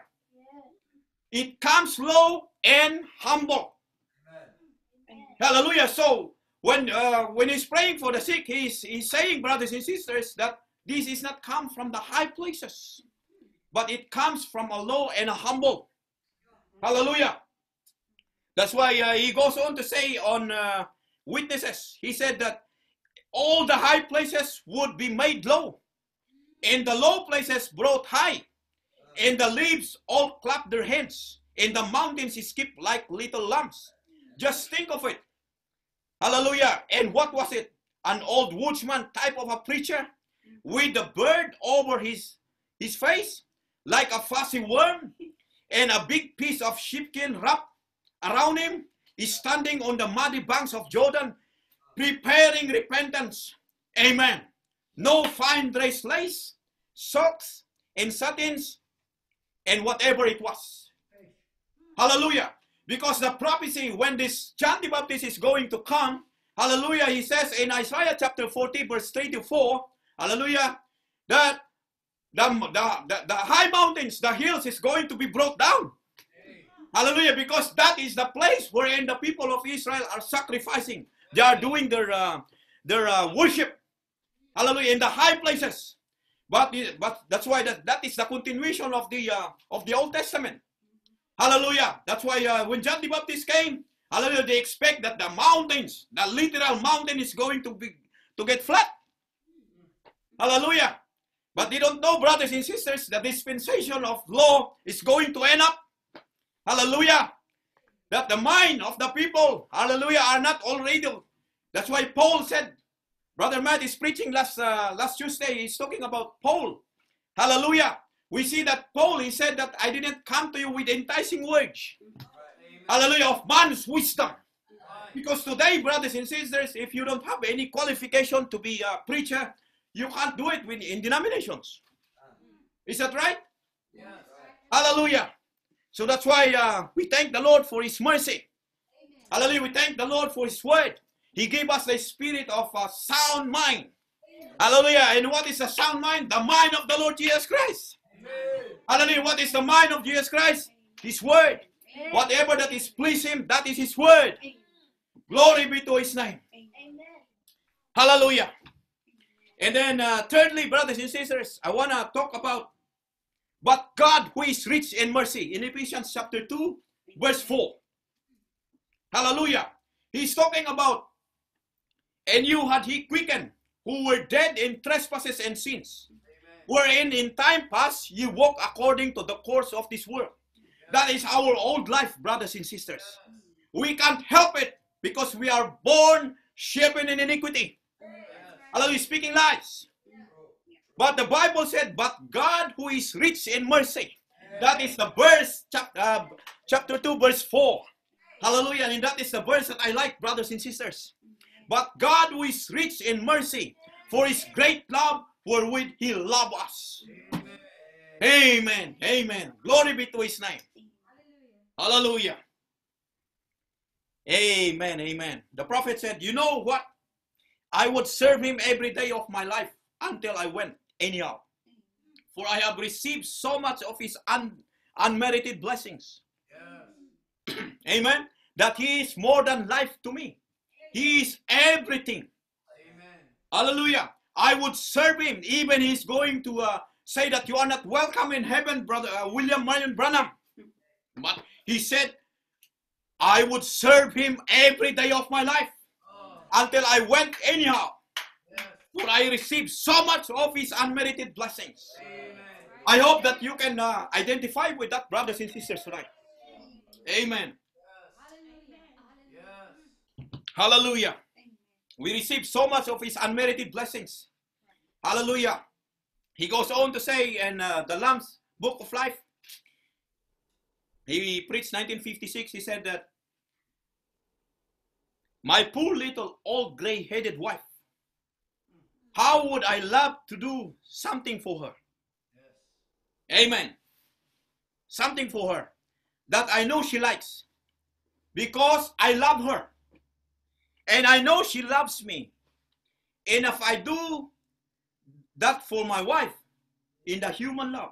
It comes low and humble. Amen. Hallelujah. So when uh, when he's praying for the sick, he's he's saying, brothers and sisters, that this is not come from the high places, but it comes from a low and a humble. Hallelujah. That's why uh, he goes on to say on uh, witnesses, he said that all the high places would be made low, and the low places brought high, and the leaves all clap their hands, and the mountains skip like little lambs. Just think of it. Hallelujah. And what was it? An old woodsman type of a preacher with the bird over his, his face, like a fuzzy worm, and a big piece of sheepskin wrapped around him. He's standing on the muddy banks of Jordan, preparing repentance. Amen. No fine dress lace, socks, and satins, and whatever it was. Hallelujah. Because the prophecy, when this John the Baptist is going to come, hallelujah, he says in Isaiah chapter forty, verse three to four, hallelujah, that the, the, the, the high mountains, the hills is going to be brought down. Hallelujah, because that is the place wherein the people of Israel are sacrificing. They are doing their, uh, their uh, worship. Hallelujah, in the high places. But, but that's why that, that is the continuation of the, uh, of the Old Testament. Hallelujah. That's why uh, when John the Baptist came, hallelujah, they expect that the mountains, the literal mountain is going to be to get flat. Hallelujah. But they don't know, brothers and sisters, the dispensation of law is going to end up. Hallelujah. That the mind of the people, hallelujah, are not already. That's why Paul said, Brother Matt is preaching last, uh, last Tuesday, he's talking about Paul. Hallelujah. We see that Paul, he said that I didn't come to you with enticing words. Hallelujah, of man's wisdom. Because today, brothers and sisters, if you don't have any qualification to be a preacher, you can't do it in denominations. Is that right? Yes. Hallelujah. So that's why uh, we thank the Lord for his mercy. Amen. Hallelujah. We thank the Lord for his word. He gave us the spirit of a sound mind. Amen. Hallelujah. And what is a sound mind? The mind of the Lord Jesus Christ. Amen. Hallelujah. What is the mind of Jesus Christ? His word. Amen. Whatever that is please him, that is his word. Amen. Glory be to his name. Amen. Hallelujah. And then uh, thirdly, brothers and sisters, I want to talk about but God who is rich in mercy in Ephesians chapter two, verse four. Hallelujah. He's talking about, and you had he quickened, who were dead in trespasses and sins, wherein in time past you walk according to the course of this world. That is our old life, brothers and sisters. We can't help it because we are born shapen in iniquity. Hallelujah, speaking lies. But the Bible said, but God who is rich in mercy. That is the verse, chapter, uh, chapter two, verse four. Hallelujah. And that is the verse that I like, brothers and sisters. But God who is rich in mercy, for his great love, wherewith he loved us. Amen. Amen. Amen. Glory be to his name. Hallelujah. Amen. Amen. The prophet said, you know what? I would serve him every day of my life until I went anyhow. For I have received so much of his un unmerited blessings. Yes. Amen. That he is more than life to me. He is everything. Amen. Hallelujah. I would serve him. Even he's going to uh, say that you are not welcome in heaven, brother uh, William Marion Branham. But he said, I would serve him every day of my life Oh, until I went anyhow. yes. For I received so much of his unmerited blessings. Amen. I hope that you can uh, identify with that, brothers and sisters, tonight. Amen. Yes. Hallelujah. We receive so much of his unmerited blessings. Hallelujah. He goes on to say in uh, the Lamb's Book of Life, he preached nineteen fifty-six, he said that, my poor little old gray-headed wife, how would I love to do something for her? Yes. Amen. Something for her that I know she likes because I love her. And I know she loves me. And if I do that for my wife in the human love,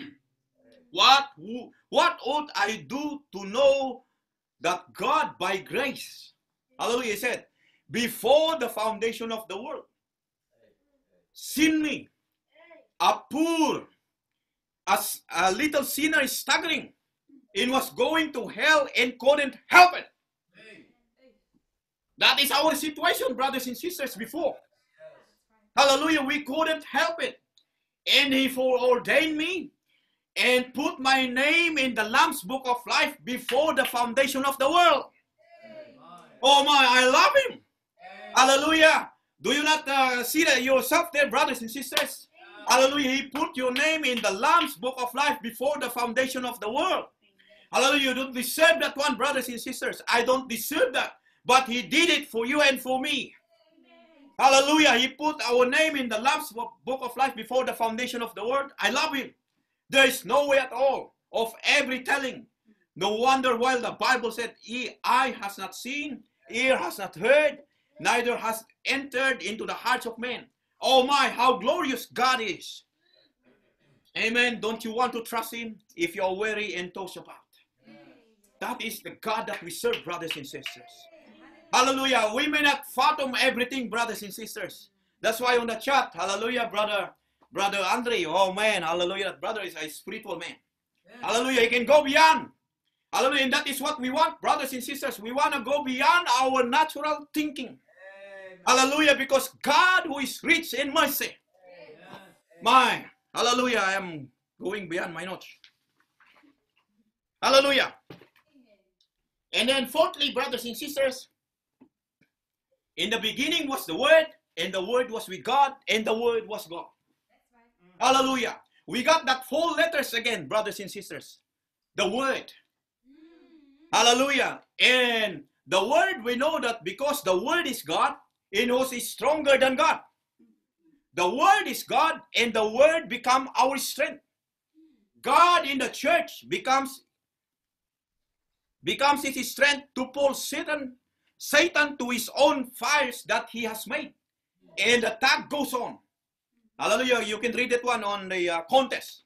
what, what ought I do to know that God by grace, hallelujah, he said, before the foundation of the world, seen me, a poor, as a little sinner staggering, and was going to hell and couldn't help it. Hey. That is our situation, brothers and sisters, before. Hallelujah, we couldn't help it. And he foreordained me and put my name in the Lamb's Book of Life before the foundation of the world. Oh my, I love him. Hallelujah. Do you not uh, see that yourself there, brothers and sisters? Hallelujah, he put your name in the Lamb's Book of Life before the foundation of the world. Hallelujah, you don't deserve that one, brothers and sisters. I don't deserve that. But he did it for you and for me. Hallelujah, he put our name in the Lamb's Book of Life before the foundation of the world. I love him. There is no way at all of every telling. No wonder why the Bible said, eye has not seen, ear has not heard, neither has entered into the hearts of men. Oh my, how glorious God is. Amen. Don't you want to trust him if you're weary and tossed about? That is the God that we serve, brothers and sisters. Hallelujah. We may not fathom everything, brothers and sisters. That's why on the chat, hallelujah, brother, brother Andre, oh man, hallelujah, that brother is a spiritual man. Hallelujah, he can go beyond. Hallelujah, and that is what we want, brothers and sisters. We want to go beyond our natural thinking. Amen. Hallelujah, because God who is rich in mercy. Amen. My, hallelujah, I am going beyond my notes. Hallelujah. And then fourthly, brothers and sisters, in the beginning was the Word, and the Word was with God, and the Word was God. Hallelujah. We got that four letters again, brothers and sisters. The Word. Hallelujah. And the Word, we know that because the Word is God, it knows is stronger than God. The Word is God, and the Word become our strength. God in the church becomes becomes his strength to pull Satan, Satan to his own fires that he has made. And the attack goes on. Hallelujah. You can read that one on the uh, contest.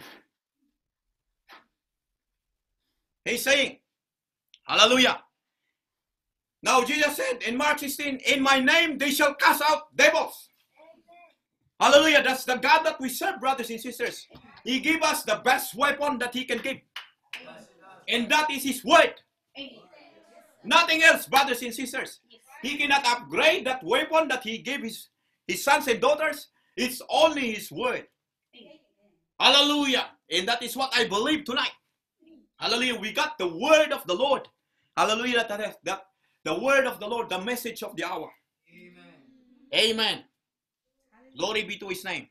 He's saying, hallelujah. Now Jesus said in Mark sixteen, in my name they shall cast out devils. Hallelujah. That's the God that we serve, brothers and sisters. He gave us the best weapon that he can give. And that is his word. Nothing else, brothers and sisters. He cannot upgrade that weapon that he gave his, his sons and daughters. It's only his word. Hallelujah. And that is what I believe tonight. Hallelujah. We got the word of the Lord. Hallelujah. That, that, that the word of the Lord, the message of the hour. Amen. Amen. Glory be to his name.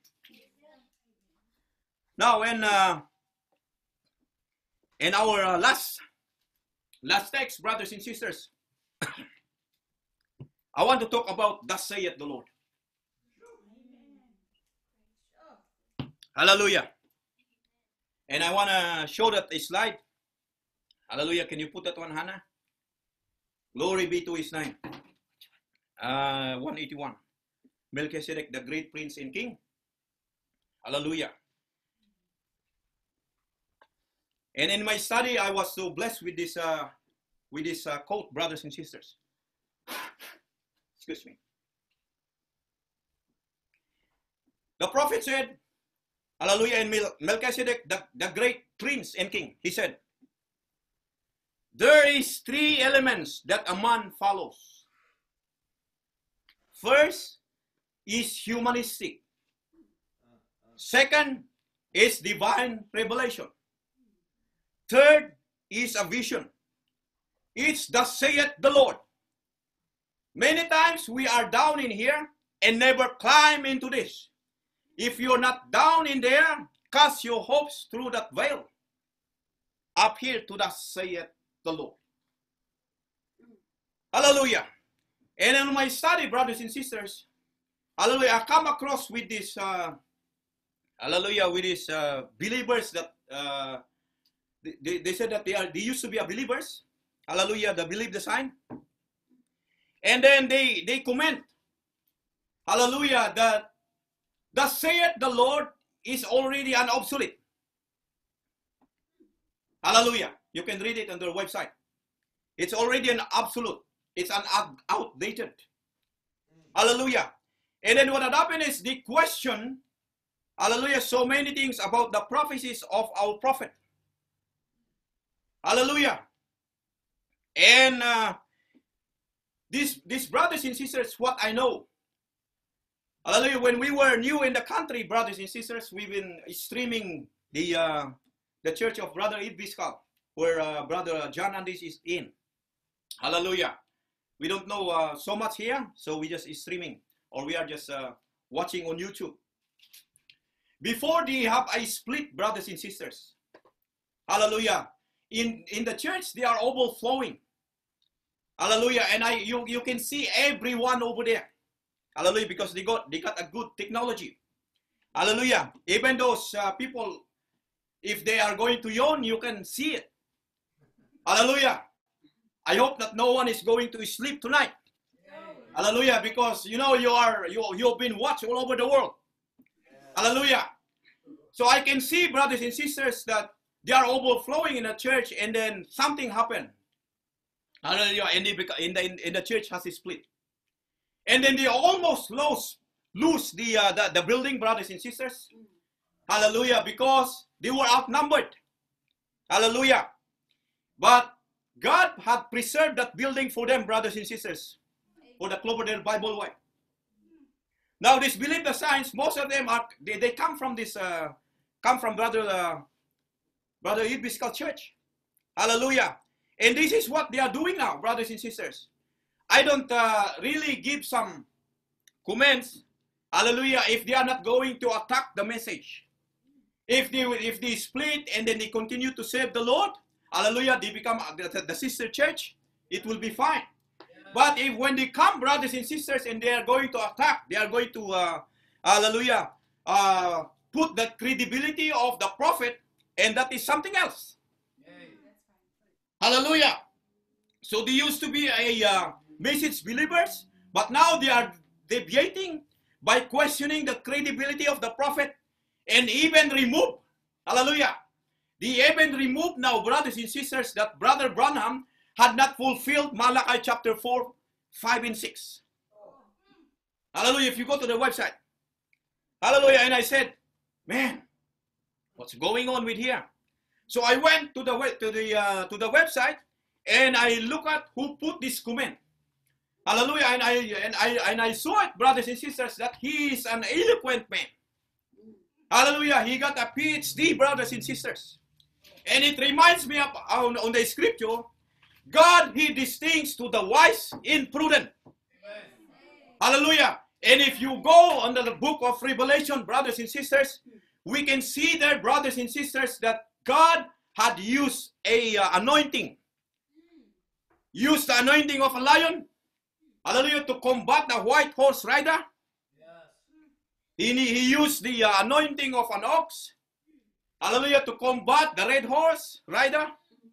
Now, when uh, in our uh, last last text, brothers and sisters, I want to talk about thus saith the Lord. Hallelujah. And I want to show that a slide. Hallelujah. Can you put that one, Hannah? Glory be to his name. Uh, one eighty-one. Melchizedek, the great prince and king. Hallelujah. And in my study, I was so blessed with this, uh, with this uh, quote, brothers and sisters. Excuse me. The prophet said, hallelujah, and Mel- Melchizedek, the, the great prince and king, he said, there is three elements that a man follows. First is humanistic. Second is divine revelation. Third is a vision. It's thus saith the Lord. Many times we are down in here and never climb into this. If you're not down in there, cast your hopes through that veil. Up here to thus saith the Lord. Hallelujah. And in my study, brothers and sisters, hallelujah, I come across with this, uh, hallelujah, with these uh, believers that, uh, they, they said that they are, they used to be a believers. Hallelujah, they believe the sign. And then they, they comment, hallelujah, that thus saith the Lord is already an obsolete. Hallelujah. You can read it on their website. It's already an absolute. It's an outdated. Hallelujah. And then what had happened is the question, hallelujah, so many things about the prophecies of our prophet. Hallelujah. And uh, these, these brothers and sisters, what I know, hallelujah, when we were new in the country, brothers and sisters, we've been streaming the uh, the church of Brother Ed Biscal, where uh, Brother John Andis is in. Hallelujah. We don't know uh, so much here, so we just streaming, or we are just uh, watching on YouTube. Before they have a split, brothers and sisters, hallelujah, in, in the church, they are overflowing. Hallelujah. And I you, you can see everyone over there. Hallelujah, because they got they got a good technology. Hallelujah. Even those uh, people, if they are going to yawn, you can see it. Hallelujah. I hope that no one is going to sleep tonight. Yeah. Hallelujah, because you know you are you you've been watched all over the world. Yeah. Hallelujah. So I can see, brothers and sisters, that they are overflowing in the church, and then something happened. Hallelujah. And they beca- in the in, in the church has a split. And then they almost lose, lose the, uh, the, the building, brothers and sisters. Hallelujah, because they were outnumbered. Hallelujah. But God had preserved that building for them, brothers and sisters, for the Cloverdale Bible Way. Now, this believe the signs, most of them are, they, they come from this, uh, come from Brother, uh, Brother Ed Biscal Church. Hallelujah. And this is what they are doing now, brothers and sisters. I don't uh, really give some comments, hallelujah, if they are not going to attack the message. If they if they split and then they continue to serve the Lord, hallelujah, they become the, the sister church, it will be fine. Yeah. But if when they come, brothers and sisters, and they are going to attack, they are going to, uh, hallelujah, uh, put the credibility of the prophet, and that is something else. Yeah. Hallelujah. So they used to be a uh, message believers, but now they are deviating by questioning the credibility of the prophet, and even remove, hallelujah, they even remove now, brothers and sisters, that Brother Branham had not fulfilled Malachi chapter four, five and six. Hallelujah, if you go to the website. Hallelujah, and I said, man, what's going on with here? So I went to the to the uh, to the website, and I look at who put this comment. Hallelujah, and I and I and I saw it, brothers and sisters, that he is an eloquent man. Hallelujah, he got a P H D, brothers and sisters. And it reminds me of on, on the scripture, God, he distinguishes to the wise in prudent. Amen. Hallelujah. And if you go under the book of Revelation, brothers and sisters, we can see there, brothers and sisters, that God had used a uh, anointing. Used the anointing of a lion. Hallelujah, to combat the white horse rider. He, he used the uh, anointing of an ox. Hallelujah, to combat the red horse rider.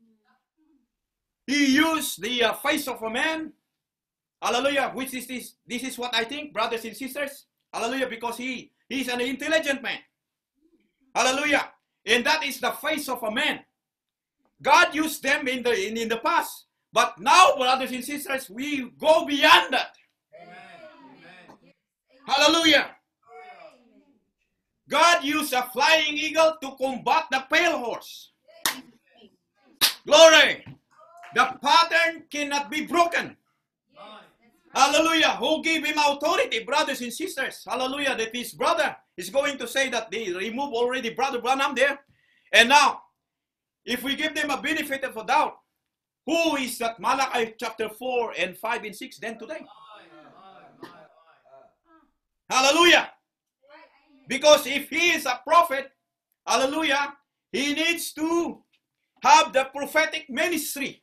He used the uh, face of a man. Hallelujah, which is this, this is what I think, brothers and sisters. Hallelujah, because he, he is an intelligent man. Hallelujah. And that is the face of a man. God used them in the, in, in the past. But now, brothers and sisters, we go beyond that. Amen. Hallelujah. God used a flying eagle to combat the pale horse. Glory. The pattern cannot be broken. Hallelujah. Who gave him authority, brothers and sisters? Hallelujah. That his brother is going to say that they remove already Brother Branham there. And now, if we give them a benefit of a doubt, who is that Malachi chapter four and five and six then today? Hallelujah. Because if he is a prophet, hallelujah, he needs to have the prophetic ministry.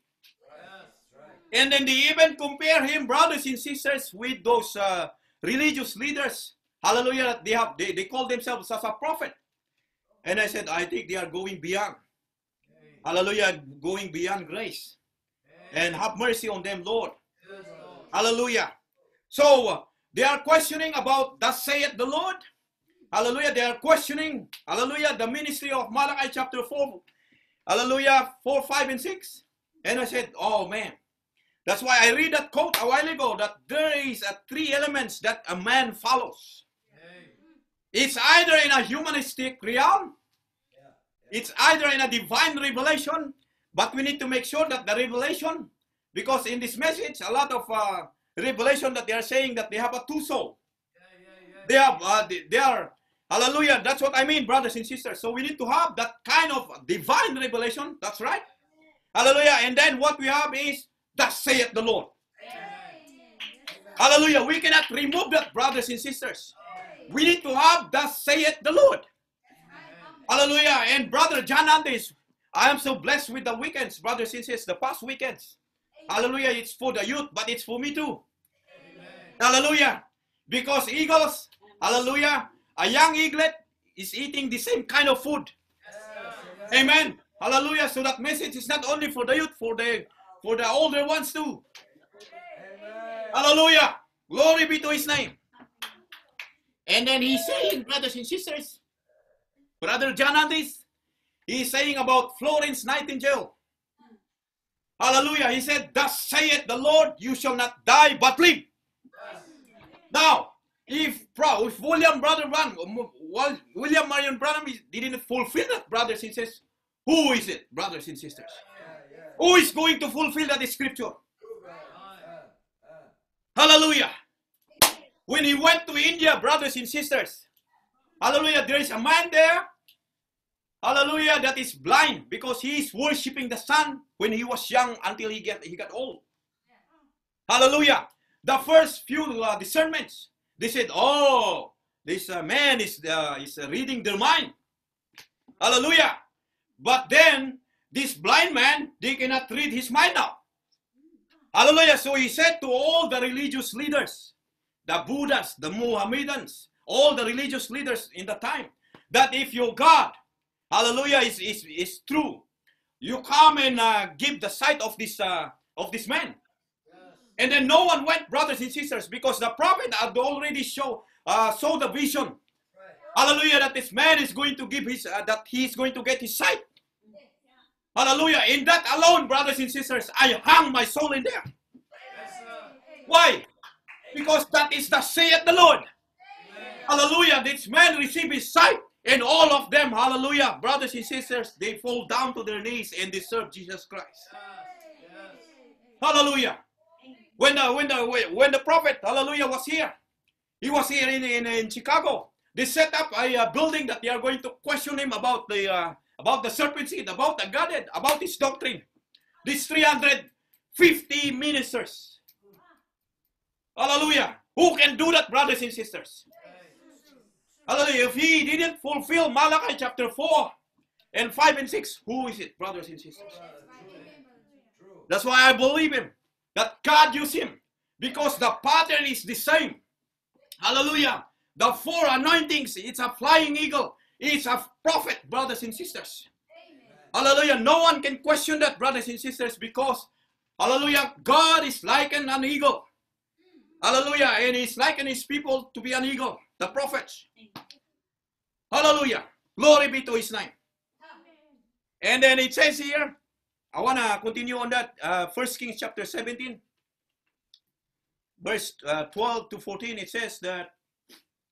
And then they even compare him, brothers and sisters, with those uh, religious leaders. Hallelujah. They have they, they call themselves as a prophet. And I said, I think they are going beyond. Hallelujah. Going beyond grace. And have mercy on them, Lord. Hallelujah. So uh, they are questioning about thus saith the Lord. Hallelujah. They are questioning, hallelujah, the ministry of Malachi chapter four. Hallelujah. four, five, and six. And I said, oh man. That's why I read that quote a while ago, that there is a three elements that a man follows. It's either in a humanistic realm, it's either in a divine revelation, but we need to make sure that the revelation, because in this message, a lot of uh, revelation that they are saying that they have a two soul. They have, uh, they, they are, hallelujah, that's what I mean, brothers and sisters. So we need to have that kind of divine revelation, that's right. Hallelujah, and then what we have is, thus saith the Lord. Hallelujah. We cannot remove that, brothers and sisters. We need to have thus saith the Lord. Hallelujah. And Brother John Andes, I am so blessed with the weekends, brothers and sisters, the past weekends. Hallelujah. It's for the youth, but it's for me too. Hallelujah. Because eagles, hallelujah, a young eaglet is eating the same kind of food. Amen. Hallelujah. So that message is not only for the youth, for the For the older ones too. Amen. Hallelujah. Glory be to his name. And then he's saying, brothers and sisters, Brother John Andes, he's saying about Florence Nightingale. Hallelujah. He said, thus saith the Lord, you shall not die but live. Yes. Now, if, if William Brother Branham, William Marion Branham didn't fulfill that, brothers and sisters, who is it, brothers and sisters? Who is going to fulfill that scripture? Hallelujah. When he went to India, brothers and sisters, hallelujah, there is a man there, hallelujah, that is blind because he is worshiping the sun when he was young until he, get, he got old. Hallelujah. The first few uh, discernments, they said, oh, this uh, man is, uh, is uh, reading their mind. Hallelujah. But then, this blind man, they cannot read his mind now. Hallelujah. So he said to all the religious leaders, the Buddhas, the Mohammedans, all the religious leaders in the time, that if your God, hallelujah, is, is, is true, you come and uh, give the sight of this, uh, of this man. Yes. And then no one went, brothers and sisters, because the prophet had already show, uh, saw the vision. Right. Hallelujah, that this man is going to give his, uh, that he is going to get his sight. Hallelujah. In that alone, brothers and sisters, I hung my soul in there. Yes, why? Because that is the saith the Lord. Amen. Hallelujah. This man received his sight, and all of them, hallelujah, brothers and sisters, they fall down to their knees and they serve Jesus Christ. Yes. Hallelujah. When the, when, the, when the prophet, hallelujah, was here, he was here in, in, in Chicago. They set up a, a building that they are going to question him about the... Uh, about the serpent seed, about the Godhead, about his doctrine. These three hundred fifty ministers. Hallelujah. Who can do that, brothers and sisters? Hallelujah. If he didn't fulfill Malachi chapter four and five and six, who is it, brothers and sisters? That's why I believe him, that God used him, because the pattern is the same. Hallelujah. The four anointings, it's a flying eagle. It's a prophet, brothers and sisters. Amen. Hallelujah. No one can question that, brothers and sisters, because, hallelujah, God is like an eagle. Hallelujah. And he's likened his people to be an eagle, the prophets. Hallelujah. Glory be to his name. And then it says here, I want to continue on that, uh, First Kings chapter seventeen, verse uh, twelve to fourteen, it says that,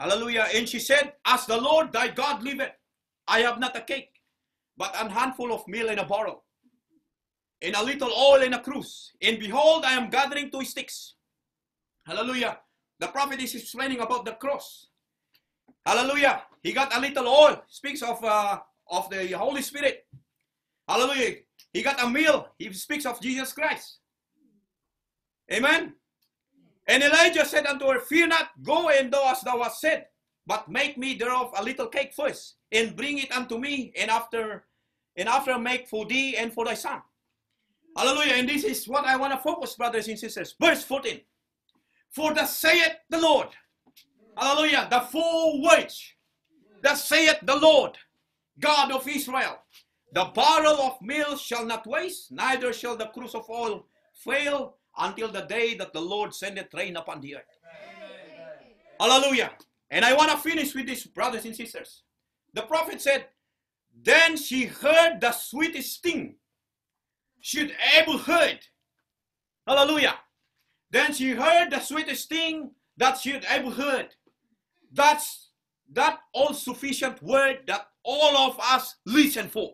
Hallelujah. And she said, as the Lord thy God liveth, I have not a cake, but an handful of meal in a barrel, and a little oil in a cruse. And behold, I am gathering two sticks. Hallelujah. The prophet is explaining about the cross. Hallelujah. He got a little oil. Speaks of, uh, of the Holy Spirit. Hallelujah. He got a meal. He speaks of Jesus Christ. Amen. And Elijah said unto her, fear not, go and do as thou hast said, but make me thereof a little cake first, and bring it unto me, and after and after make for thee and for thy son. Hallelujah. And this is what I want to focus, brothers and sisters. Verse fourteen. For thus saith the Lord. Hallelujah. The full wage. Thus saith the Lord, God of Israel. The barrel of meal shall not waste, neither shall the cruse of oil fail, until the day that the Lord sendeth rain upon the earth. Amen. Hallelujah. And I want to finish with this, brothers and sisters. The prophet said, then she heard the sweetest thing she'd ever heard. Hallelujah. Then she heard the sweetest thing that she'd ever heard. That's that all-sufficient word that all of us listen for.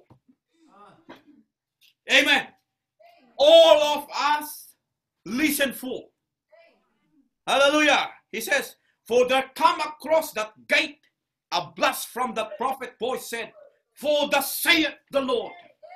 Amen. All of us listen for. Hallelujah. He says, for there come across that gate a blast from the prophet voice said, for thus saith the Lord.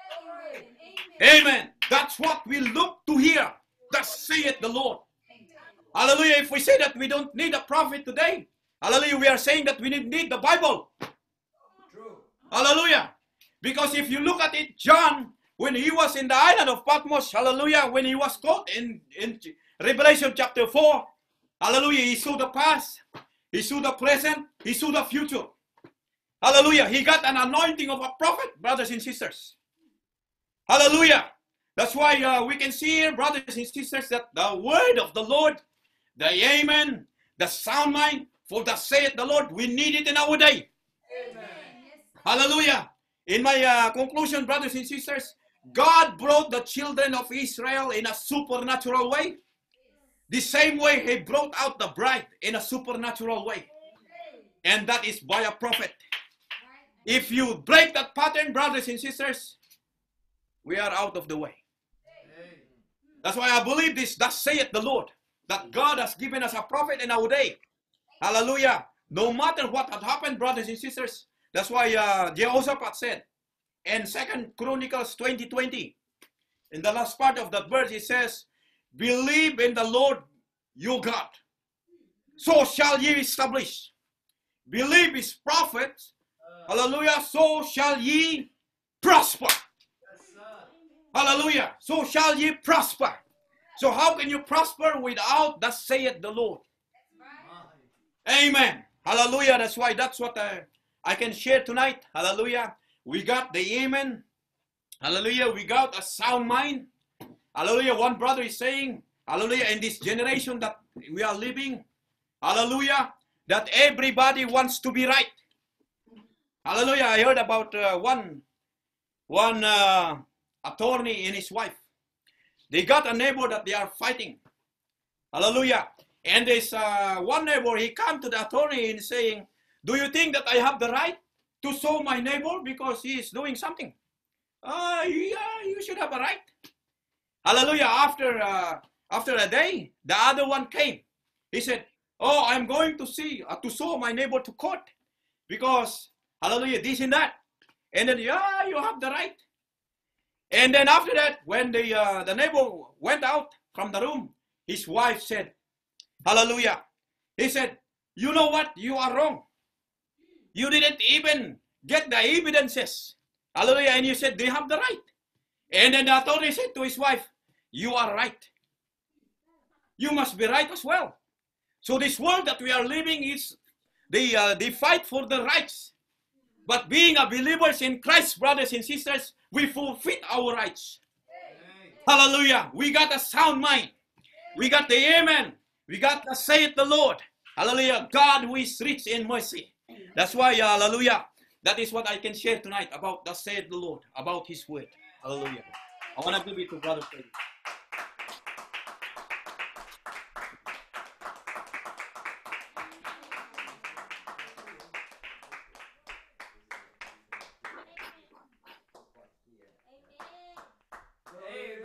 Amen. Amen. That's what we look to hear. Thus saith the Lord. Hallelujah. If we say that we don't need a prophet today, hallelujah, we are saying that we need, need the Bible. True. Hallelujah. Because if you look at it, John, when he was in the island of Patmos, hallelujah, when he was caught in, in Revelation chapter four, hallelujah, he saw the past, he saw the present, he saw the future. Hallelujah. He got an anointing of a prophet, brothers and sisters. Hallelujah. That's why uh, we can see here, brothers and sisters, that the word of the Lord, the amen, the sound mind, for thus saith the Lord, we need it in our day. Amen. Hallelujah. In my uh, conclusion, brothers and sisters, God brought the children of Israel in a supernatural way. The same way he brought out the bride in a supernatural way. And that is by a prophet. If you break that pattern, brothers and sisters, we are out of the way. That's why I believe this, thus saith the Lord, that God has given us a prophet in our day. Hallelujah. No matter what had happened, brothers and sisters, that's why uh, Jehoshaphat said in Second Chronicles twenty twenty, in the last part of that verse, it says, believe in the Lord your God, so shall ye establish. Believe his prophets, hallelujah, so shall ye prosper. Hallelujah. So shall ye prosper. So how can you prosper without thus saith the Lord? Amen. Hallelujah. That's why that's what I, I can share tonight. Hallelujah. We got the amen. Hallelujah. We got a sound mind. Hallelujah. One brother is saying, hallelujah, in this generation that we are living, hallelujah, that everybody wants to be right. Hallelujah. I heard about uh, one, one uh, attorney and his wife. They got a neighbor that they are fighting. Hallelujah. And this uh, one neighbor, he come to the attorney and saying, do you think that I have the right to sue my neighbor because he is doing something? Uh, yeah, you should have a right. Hallelujah. After, uh, after a day, the other one came. He said, oh, I'm going to see, uh, to sue my neighbor to court because, hallelujah, this and that. And then, yeah, you have the right. And then after that, when the, uh, the neighbor went out from the room, his wife said, hallelujah. He said, you know what? You are wrong. You didn't even get the evidences. Hallelujah. And you said, they have the right. And then the attorney said to his wife, you are right. You must be right as well. So this world that we are living is, the uh, they fight for the rights. But being a believers in Christ, brothers and sisters, we fulfill our rights. Amen. Hallelujah. We got a sound mind. We got the amen. We got the saith the Lord. Hallelujah. God who is rich in mercy. That's why, hallelujah, that is what I can share tonight about the saith the Lord, about his word. Hallelujah. I want to give it to Brother Freddy.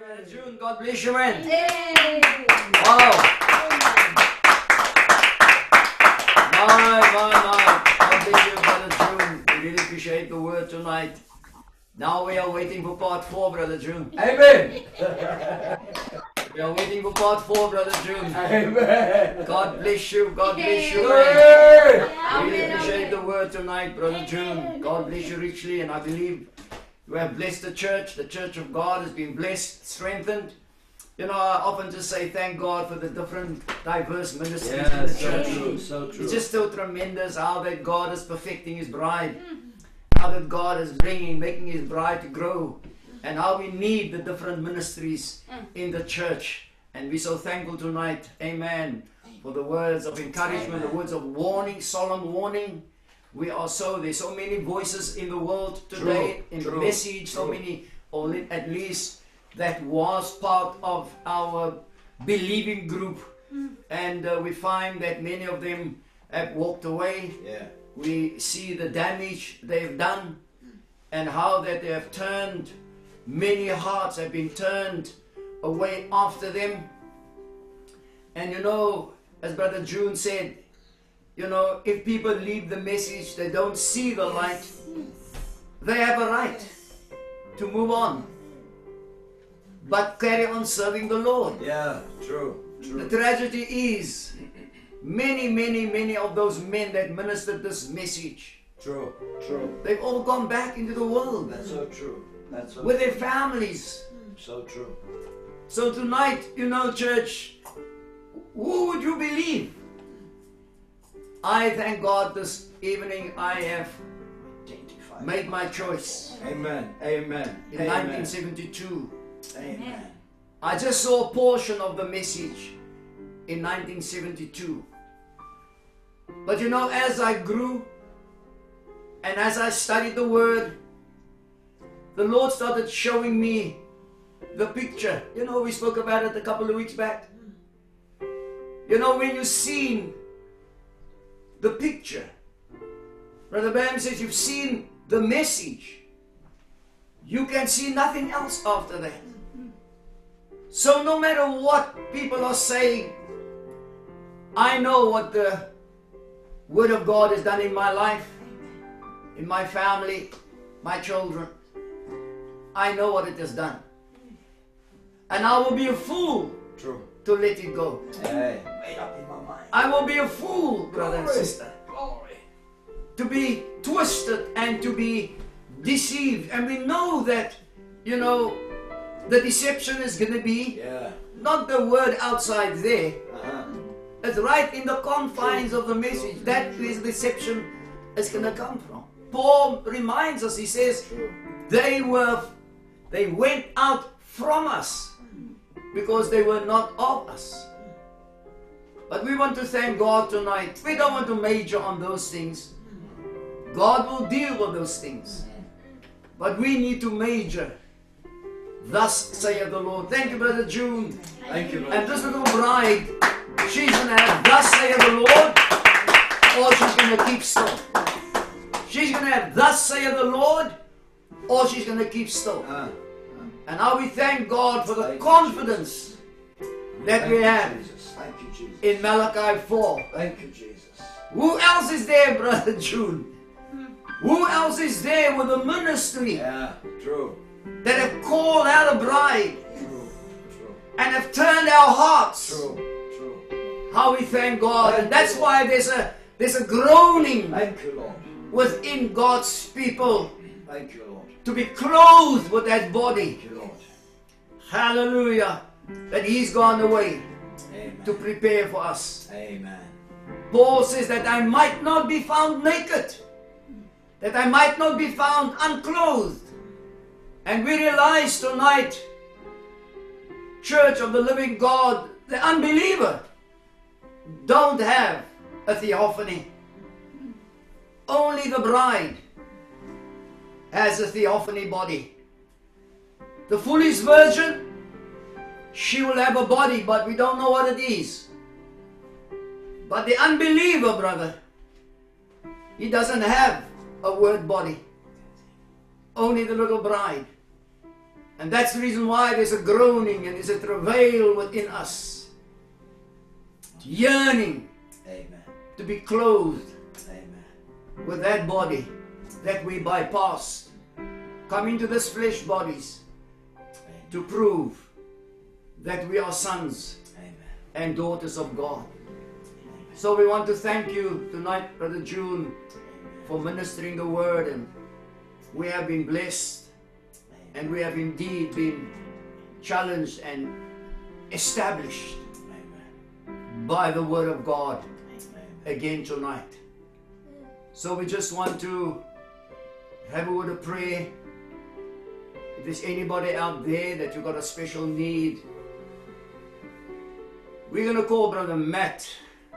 Brother June. God bless you, man. Hey. Wow. My, my, my. God bless you, Brother June. We really appreciate the word tonight. Now we are waiting for part four, Brother June. Amen. We are waiting for part four, Brother June. Amen. God bless you. God bless you, man. Hey. We really appreciate the word tonight, Brother June. God bless you richly, and I believe you have blessed the church. The church of God has been blessed, strengthened. You know, I often just say thank God for the different, diverse ministries in Yeah, the so church. true, so true. It's just so tremendous how that God is perfecting His bride. How that God is bringing, making His bride to grow. And how we need the different ministries in the church. And we're so thankful tonight, amen, for the words of encouragement, the words of warning, solemn warning. We are so, there's so many voices in the world today, True, in true, the message, so true. many, or li- at least that was part of our believing group. And uh, we find that many of them have walked away. Yeah. We see the damage they've done and how that they have turned, many hearts have been turned away after them. And you know, as Brother June said, you know, if people leave the message, they don't see the light, they have a right to move on, but carry on serving the Lord. Yeah, true, The true. tragedy is, many, many, many of those men that ministered this message, True, true. they've all gone back into the world That's so true. That's so with their families. so true. So tonight, you know, church, who would you believe? I thank God this evening I have Identify. made my choice. Amen. Amen. In Amen. nineteen seventy-two, Amen. I just saw a portion of the message in nineteen seventy-two. But you know, as I grew and as I studied the Word, the Lord started showing me the picture. You know, we spoke about it a couple of weeks back. You know, when you've seen the picture, Brother Bam says you've seen the message, you can see nothing else after that. So no matter what people are saying, I know what the Word of God has done in my life, in my family, my children. I know what it has done. And I will be a fool True. to let it go. Hey. Made up in my mind. I will be a fool, brother and Glory. sister, Glory. to be twisted and to be deceived. And we know that, you know, the deception is going to be Yeah. not the word outside there. Uh-huh. It's right in the confines of the message. That is deception is going to come from. Paul reminds us, he says, True. they were, they went out from us because they were not of us. But we want to thank God tonight. We don't want to major on those things. God will deal with those things. But we need to major. Thus saith the Lord. Thank you, Brother June. Thank you, And Lord. this little bride, she's going to have thus saith the Lord, or she's going to keep still. She's going to have thus saith the Lord, or she's going to keep still. Uh, And now we thank God for the Thank you, confidence that thank we you, have Jesus. Thank you, Jesus. in Malachi four. Thank you, Jesus. Who else is there, Brother June? Who else is there with a ministry Yeah. True. that have called out a bride True. True. and have turned our hearts? True. True. How we thank God. Thank And that's you, why there's a there's a groaning Thank you, Lord. within God's people Thank you, Lord. to be clothed with that body. Thank you, Lord. Hallelujah. That He's gone away Amen. to prepare for us. Amen. Paul says that I might not be found naked, that I might not be found unclothed. And we realize tonight, Church of the Living God, the unbeliever don't have a theophany. Only the bride has a theophany body. The foolish virgin, she will have a body, but we don't know what it is. But the unbeliever, brother, he doesn't have a word body. Only the little bride. And that's the reason why there's a groaning and there's a travail within us. Yearning Amen. to be clothed Amen. with that body that we bypassed. Come into this flesh bodies to prove that we are sons Amen. and daughters of God. So we want to thank you tonight, Brother June, for ministering the word, and we have been blessed and we have indeed been challenged and established Amen. by the word of God Amen. again tonight. So we just want to have a word of prayer. If there's anybody out there that you've got a special need, we're going to call Brother Matt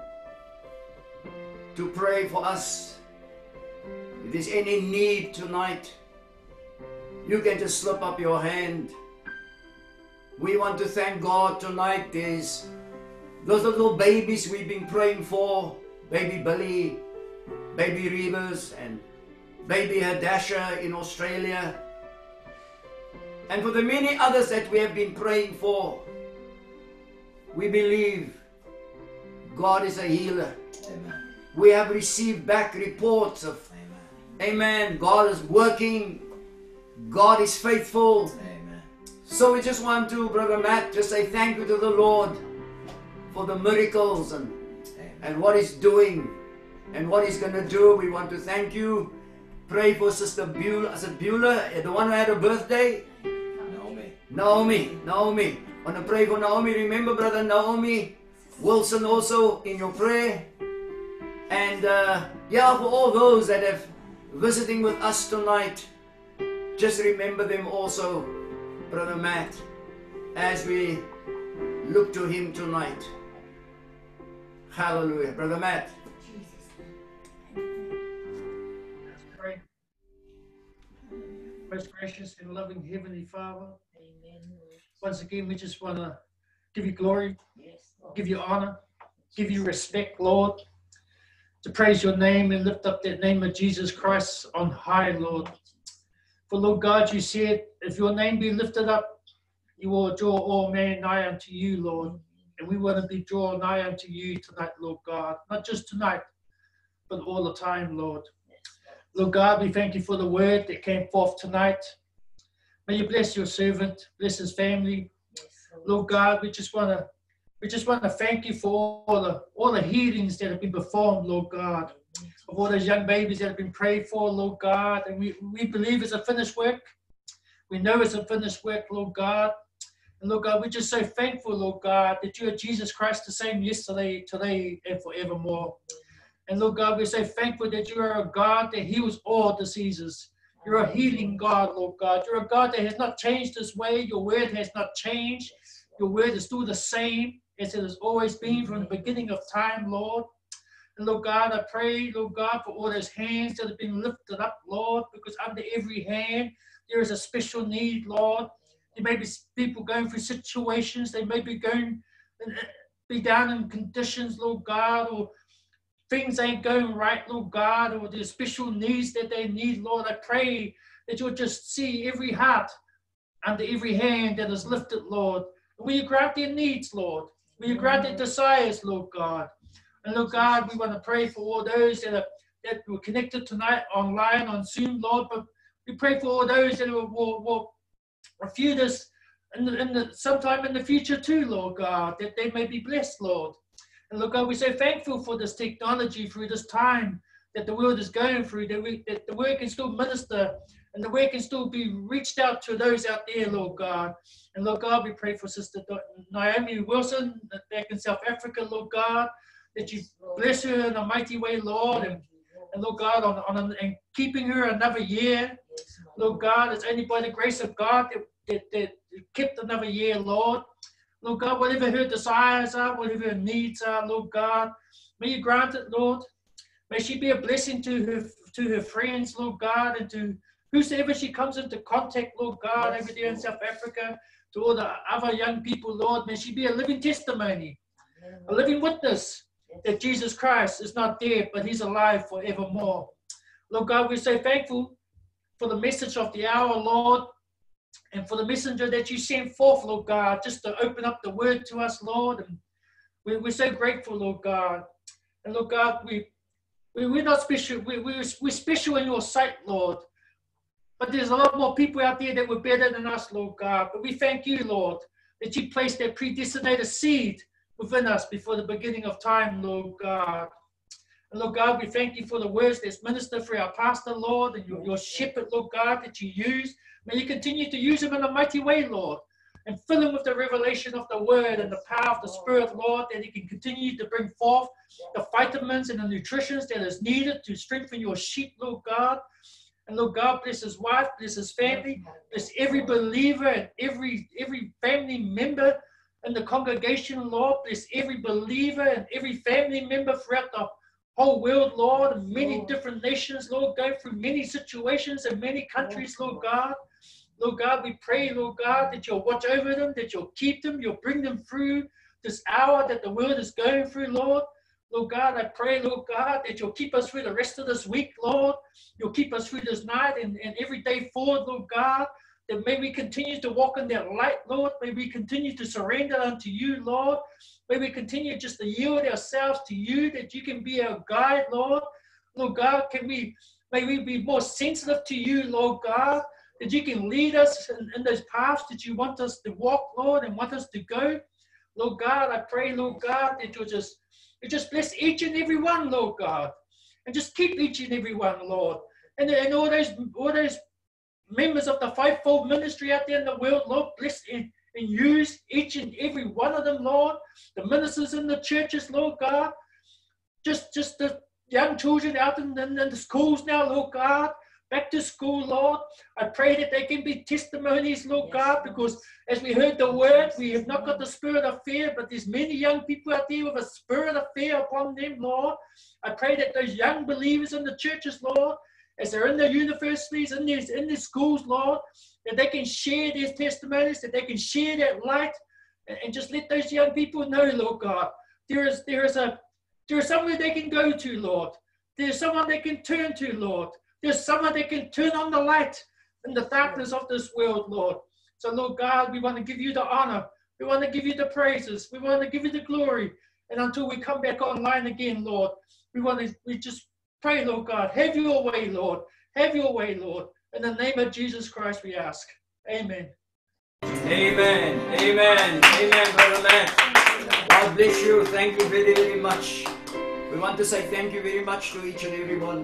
to pray for us. If there's any need tonight, you can just slip up your hand. We want to thank God tonight. There's those little babies we've been praying for, baby Billy, baby Reavers, and baby Hadasha in Australia, and for the many others that we have been praying for. We believe God is a healer. Amen. We have received back reports of, Amen. amen, God is working, God is faithful. Amen. So we just want to, Brother Matt, just say thank you to the Lord for the miracles and, Amen. and what He's doing and what He's going to do. We want to thank you. Pray for Sister Beulah, Sister Beulah, the one who had a birthday. Naomi. Naomi, Naomi. I want to pray for Naomi. Remember, Brother Naomi Wilson also in your prayer. And uh, yeah, for all those that have visiting with us tonight, just remember them also, Brother Matt, as we look to him tonight. Hallelujah. Brother Matt. Let's pray. Most gracious and loving Heavenly Father, Amen. once again we just want to give you glory, Yes, Lord. give you honor, give you respect, Lord, to praise your name and lift up that name of Jesus Christ on high, Lord. For Lord God, you said, if your name be lifted up, you will draw all men nigh unto you, Lord. And we want to be drawn nigh unto you tonight, Lord God. Not just tonight, but all the time, Lord. Lord God, we thank you for the word that came forth tonight. May you bless your servant, bless his family. Yes, Lord. Lord God, we just want to we just want to thank you for all the all the healings that have been performed, Lord God, of all those young babies that have been prayed for, Lord God. And we, we believe it's a finished work. We know it's a finished work, Lord God. And Lord God, we're just so thankful, Lord God, that you are Jesus Christ the same yesterday, today, and forevermore. And Lord God, we're so thankful that you are a God that heals all diseases. You're a healing God, Lord God. You're a God that has not changed this way. Your word has not changed. Your word is still the same as it has always been from the beginning of time, Lord. And Lord God, I pray, Lord God, for all those hands that have been lifted up, Lord, because under every hand there is a special need, Lord. There may be people going through situations. They may be going, be down in conditions, Lord God, or things ain't going right, Lord God, or there's special needs that they need, Lord. I pray that you'll just see every heart under every hand that is lifted, Lord. Will you grant their needs, Lord? Will you grant their desires, Lord God? And Lord God, we want to pray for all those that are that were connected tonight online on Zoom, Lord. But we pray for all those that will, will, will view this in the, in the, sometime in the future too, Lord God, that they may be blessed, Lord. And Lord God, we're so thankful for this technology through this time that the world is going through, that, we, that the word can still minister and the word can still be reached out to those out there, Lord God. And Lord God, we pray for Sister Naomi Wilson back in South Africa, Lord God, that you bless her in a mighty way, Lord, and, and Lord God, on, on and keeping her another year. Lord God, it's only by the grace of God that, that, that kept another year, Lord. Lord God, whatever her desires are, whatever her needs are, Lord God, may you grant it, Lord. May she be a blessing to her to her friends, Lord God, and to whosoever she comes into contact, Lord God, over there in South Africa, to all the other young people, Lord. May she be a living testimony, a living witness that Jesus Christ is not dead, but he's alive forevermore. Lord God, we're so thankful for the message of the hour, Lord. and for the messenger that you sent forth, Lord God, just to open up the word to us, Lord. And we, we're so grateful, Lord God. And Lord God, we, we, we're not special. We, we, we're special in your sight, Lord. But there's a lot more people out there that were better than us, Lord God. But we thank you, Lord, that you placed that predestinated seed within us before the beginning of time, Lord God. And Lord God, we thank you for the words that's ministered for our pastor, Lord, and your, your shepherd, Lord God, that you use. May you continue to use him in a mighty way, Lord, and fill him with the revelation of the word and the power of the Spirit, Lord, that he can continue to bring forth the vitamins and the nutrition that is needed to strengthen your sheep, Lord God. And Lord God, bless his wife, bless his family, bless every believer and every, every family member in the congregation, Lord. Bless every believer and every family member throughout the whole world, Lord, and many different nations, Lord, going through many situations in many countries, Lord God. Lord God, we pray, Lord God, that you'll watch over them, that you'll keep them, you'll bring them through this hour that the world is going through, Lord. Lord God, I pray, Lord God, that you'll keep us through the rest of this week, Lord. You'll keep us through this night and, and every day forward, Lord God, that may we continue to walk in that light, Lord. May we continue to surrender unto you, Lord. May we continue just to yield ourselves to you, that you can be our guide, Lord. Lord God, can we, may we be more sensitive to you, Lord God, that you can lead us in, in those paths that you want us to walk, Lord, and want us to go. Lord God, I pray, Lord God, that you'll just, you just bless each and every one, Lord God, and just keep each and every one, Lord. And, and all those all those members of the fivefold ministry out there in the world, Lord, bless and, and use each and every one of them, Lord. The ministers in the churches, Lord God. Just, just the young children out in, in, in the schools now, Lord God. Back to school, Lord. I pray that they can be testimonies, Lord God, because as we heard the word, we have not got the spirit of fear, but there's many young people out there with a spirit of fear upon them, Lord. I pray that those young believers in the churches, Lord, as they're in their universities, in their, in their schools, Lord, that they can share their testimonies, that they can share that light, and, and just let those young people know, Lord God, there is, there is a, there is somewhere they can go to, Lord. There's someone they can turn to, Lord. There's someone that can turn on the light in the darkness of this world, Lord. So, Lord God, we want to give you the honor. We want to give you the praises. We want to give you the glory. And until we come back online again, Lord, we want to we just pray, Lord God, have your way, Lord. Have your way, Lord. In the name of Jesus Christ, we ask. Amen. Amen. Amen. Amen, Brother Matt. God bless you. Thank you very, very much. We want to say thank you very much to each and every one.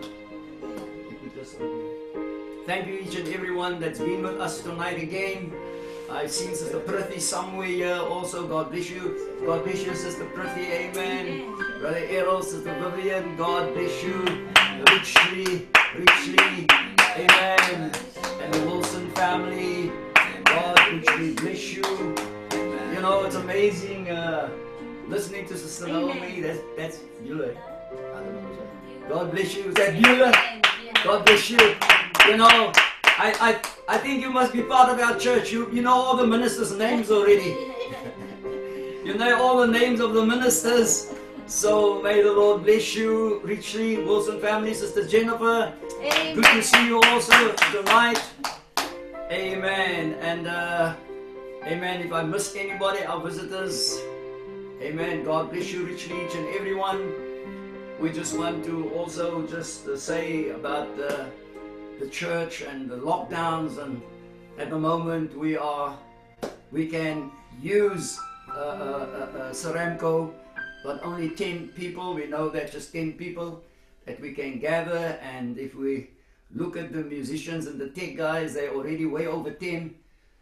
Thank you each and everyone that's been with us tonight again. I've seen Sister Prithi somewhere here also. God bless you. God bless you, Sister Prithi. Amen. Brother Errol, Sister Vivian, God bless you. Richly, richly. Amen. And the Wilson family, God richly bless you. You know, it's amazing uh, listening to Sister Naomi. That's, that's Beulah. I don't know. God bless you. Is that Beulah? God bless you. You know, I, I, I think you must be part of our church. You, you know all the ministers' names already. You know all the names of the ministers. So may the Lord bless you richly. Wilson family, Sister Jennifer. Amen. Good to see you also tonight. Amen. And uh, amen. If I missed anybody, our visitors. Amen. God bless you richly, each and everyone. We just want to also just uh, say about the, the church and the lockdowns, and at the moment we are, we can use uh, uh, uh, uh, Saramco, but only ten people. We know that just ten people that we can gather, and if we look at the musicians and the tech guys, they're already way over ten.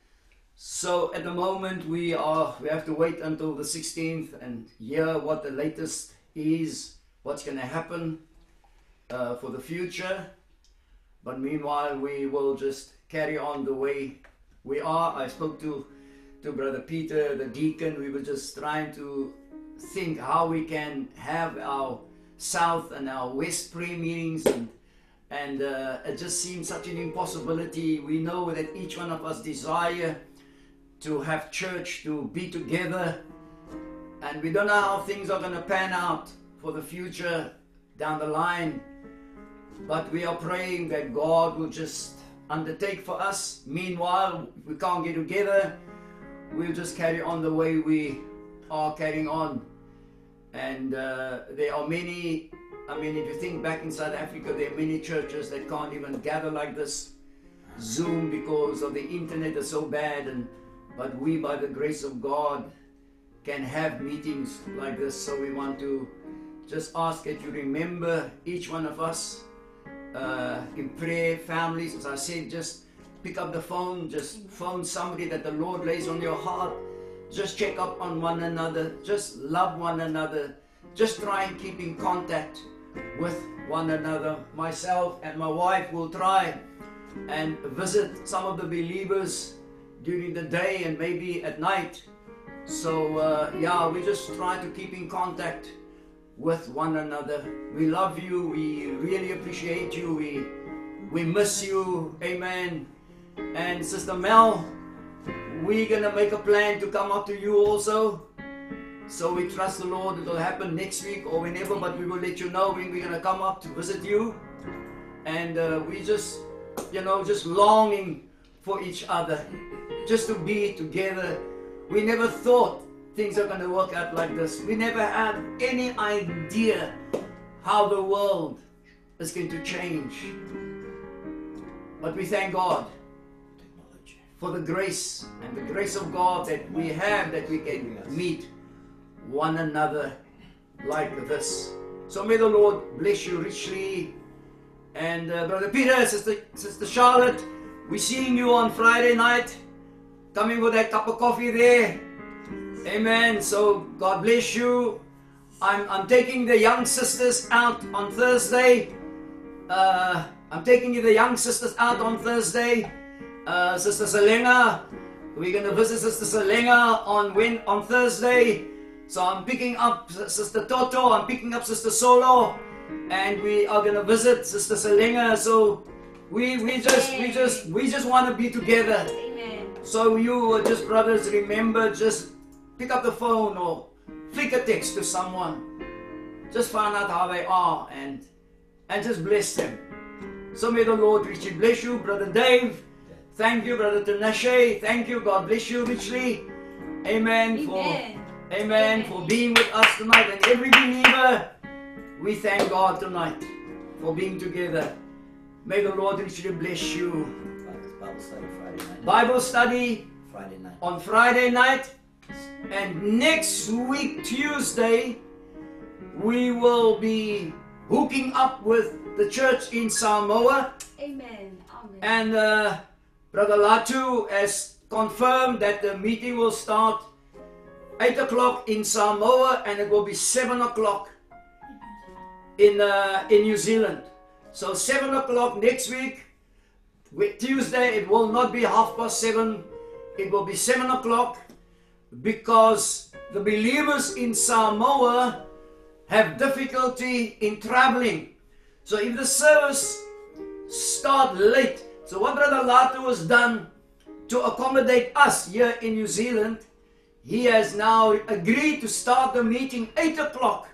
So at the moment we are, we have to wait until the sixteenth and hear what the latest is. What's going to happen uh, for the future. But meanwhile, we will just carry on the way we are. I spoke to, to Brother Peter, the deacon. We were just trying to think how we can have our South and our West prayer meetings. And, and uh, it just seems such an impossibility. We know that each one of us desire to have church, to be together. And we don't know how things are going to pan out for the future down the line, but we are praying that God will just undertake for us. Meanwhile, if we can't get together, we'll just carry on the way we are carrying on. And uh, there are many, I mean, if you think back in South Africa, there are many churches that can't even gather like this. Zoom, because of the internet, is so bad. And but we, by the grace of God, can have meetings like this. So we want to just ask that you remember each one of us uh, in prayer, families. As I said, just pick up the phone, just phone somebody that the Lord lays on your heart. Just check up on one another, just love one another, just try and keep in contact with one another. Myself and my wife will try and visit some of the believers during the day and maybe at night. So uh, yeah, we just try to keep in contact with one another. We love you, we really appreciate you, we, we miss you, amen. And Sister Mel, we're gonna make a plan to come up to you also. So we trust the Lord it will happen next week or whenever, but we will let you know when we're gonna come up to visit you. And uh, we just, you know, just longing for each other, just to be together. We never thought things are gonna work out like this. We never had any idea how the world is going to change. But we thank God for the grace and the grace of God that we have, that we can meet one another like this. So may the Lord bless you richly. And uh, Brother Peter, Sister, Sister Charlotte, we're seeing you on Friday night, coming with that cup of coffee there. Amen. So God bless you. I'm, I'm taking the young sisters out on Thursday. Uh, I'm taking the young sisters out on Thursday. Uh, Sister Selena, we're going to visit Sister Selena on when, on Thursday. So I'm picking up Sister Toto, I'm picking up Sister Solo, and we are going to visit Sister Selena. So we we just we just we just want to be together. Amen. So you just brothers, remember, just pick up the phone or flick a text to someone. Just find out how they are and and just bless them. So may the Lord richly bless you, Brother Dave. Thank you, Brother Tinashe. Thank you. God bless you richly. Amen. Amen. For, amen, Amen. for being with us tonight. And every believer, we thank God tonight for being together. May the Lord richly bless you. Bible study Friday night. Bible study Friday night. on Friday night. And next week, Tuesday, we will be hooking up with the church in Samoa. Amen. Amen. And uh, Brother Latu has confirmed that the meeting will start eight o'clock in Samoa and it will be seven o'clock in, uh, in New Zealand. So seven o'clock next week, with Tuesday, it will not be half past seven, it will be seven o'clock, because the believers in Samoa have difficulty in traveling. So if the service start late, so what Brother Latu has done to accommodate us here in New Zealand, he has now agreed to start the meeting eight o'clock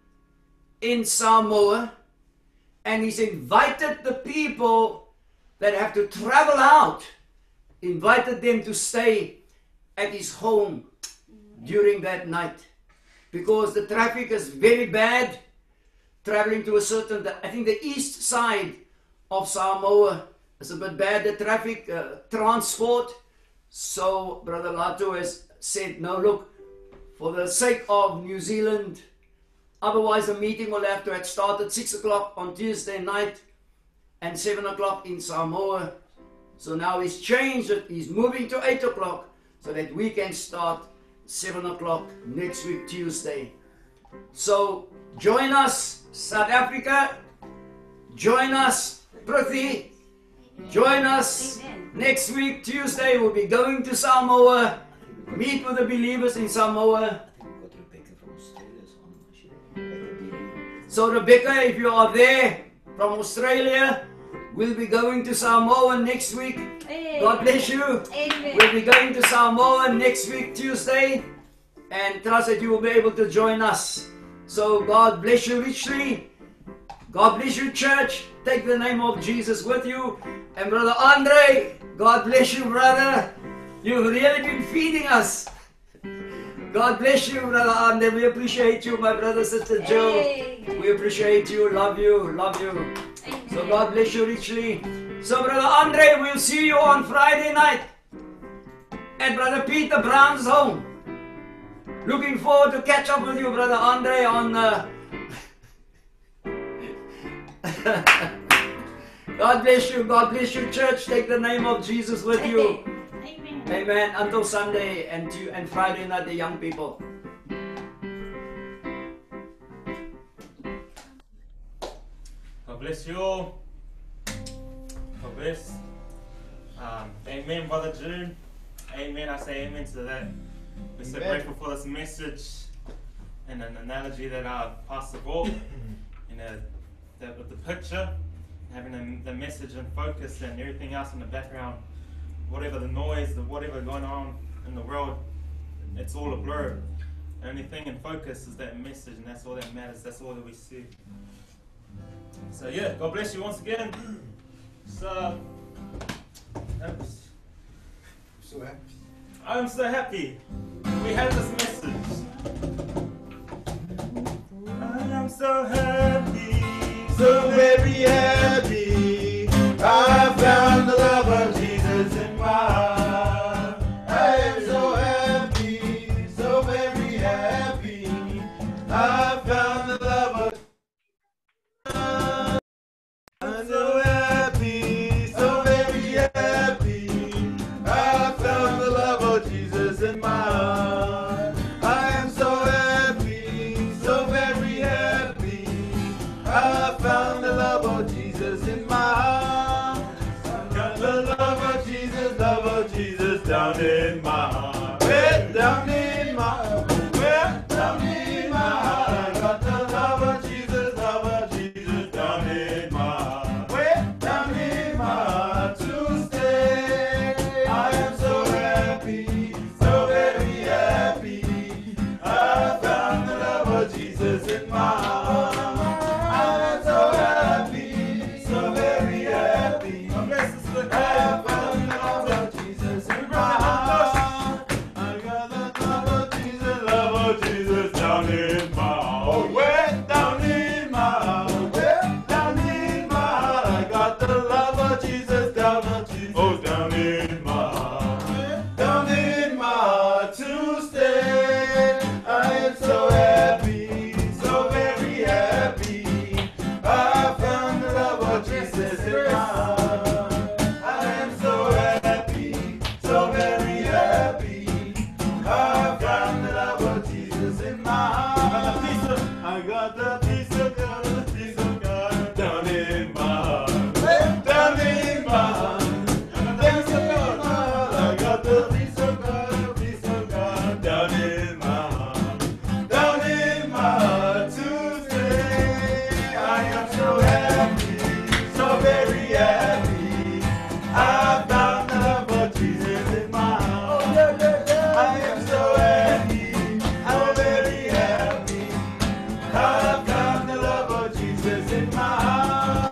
in Samoa, and he's invited the people that have to travel out, invited them to stay at his home during that night, because the traffic is very bad traveling to a certain, I think the east side of Samoa is a bit bad, the traffic, uh, transport. So Brother Latu has said, no, look, for the sake of New Zealand, otherwise the meeting will have to have started six o'clock on Tuesday night and seven o'clock in Samoa. So now he's changed it, he's moving to eight o'clock so that we can start seven o'clock next week, Tuesday. So join us, South Africa. Join us, Prithvi. Join us Amen. next week, Tuesday. We'll be going to Samoa, meet with the believers in Samoa. Got Rebecca from Australia, so she Rebecca. So Rebecca, if you are there from Australia, we'll be going to Samoa next week. Hey. God bless you. Amen. We'll be going to Samoa next week, Tuesday, and trust that you will be able to join us. So God bless you richly. God bless you, church. Take the name of Jesus with you. And Brother Andre, God bless you, brother. You've really been feeding us. God bless you, Brother Andre. We appreciate you, my brother, Sister Joe. Hey. We appreciate you, love you, love you. Amen. So God bless you richly. So Brother Andre, we'll see you on Friday night at Brother Peter Brown's home. Looking forward to catch up with you, Brother Andre, on uh... God bless you, God bless you, church. Take the name of Jesus with you. Amen. Amen. Until Sunday and to, and Friday night, the young people. God bless you all. God bless. Um, amen, Brother June. Amen. I say amen to that. We're so Amen. grateful for this message and an analogy that our pastor brought. You know, that with the picture, having the, the message in focus and everything else in the background, whatever the noise, the whatever going on in the world, it's all a blur. The only thing in focus is that message, and that's all that matters. That's all that we see. So yeah, God bless you once again. So, oops. So happy. I'm so happy we have this message. I am so happy, So very happy, I found the love of Jesus in my heart. I am so happy, so very happy, I found the love of I'm so happy, so very happy, I found the love of Jesus in my heart. I am so happy, so very happy, I found the love of Jesus in my heart. I got the love of Jesus, love of Jesus down in my heart. Way down in my heart, way down in my heart. I got the love of Jesus, love of Jesus down in my heart. Way down in my heart to stay. I am so happy, so very happy. I found the love of Jesus in my heart. I'm so happy, so very happy. God bless us with I found the love of Jesus in my heart. I got the love of Jesus, love of Jesus down in my heart. Oh, way down in my heart, way down in my heart. I got the love of Jesus, down of Jesus. Oh, down in my heart, down in my heart to stay. I am so happy, so very happy. I found the love of Jesus in my heart. I am so happy, so very happy. I found the love of Jesus in my heart. I got the peace of God, the peace of God down in my heart, down in my heart. Down in my heart. I got the peace of God, the peace of God down in my heart, down in my heart to stay. I am so happy, so very happy. I found the love of Jesus in my heart. I am so happy, so very happy. I found the love of Jesus in my heart.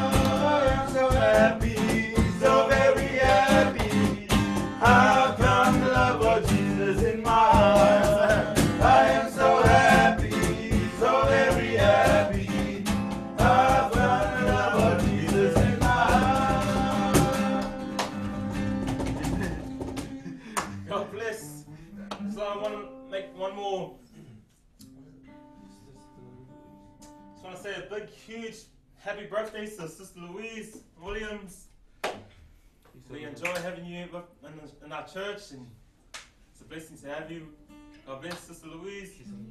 I am so happy, so very happy. I found the love of Jesus in my heart. I am so happy, so very happy. I found the love of Jesus in my heart. God bless. So I want to make one more. Just want to say a big, huge, happy birthday to Sister Louise Williams. We enjoy having you in, the, in our church, and it's a blessing to have you. God bless Sister Louise.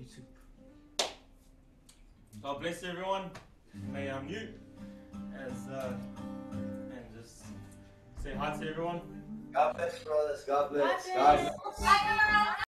God bless everyone. May I mute as uh, and just say hi to everyone. God bless, brothers. God bless. God God bless. bless.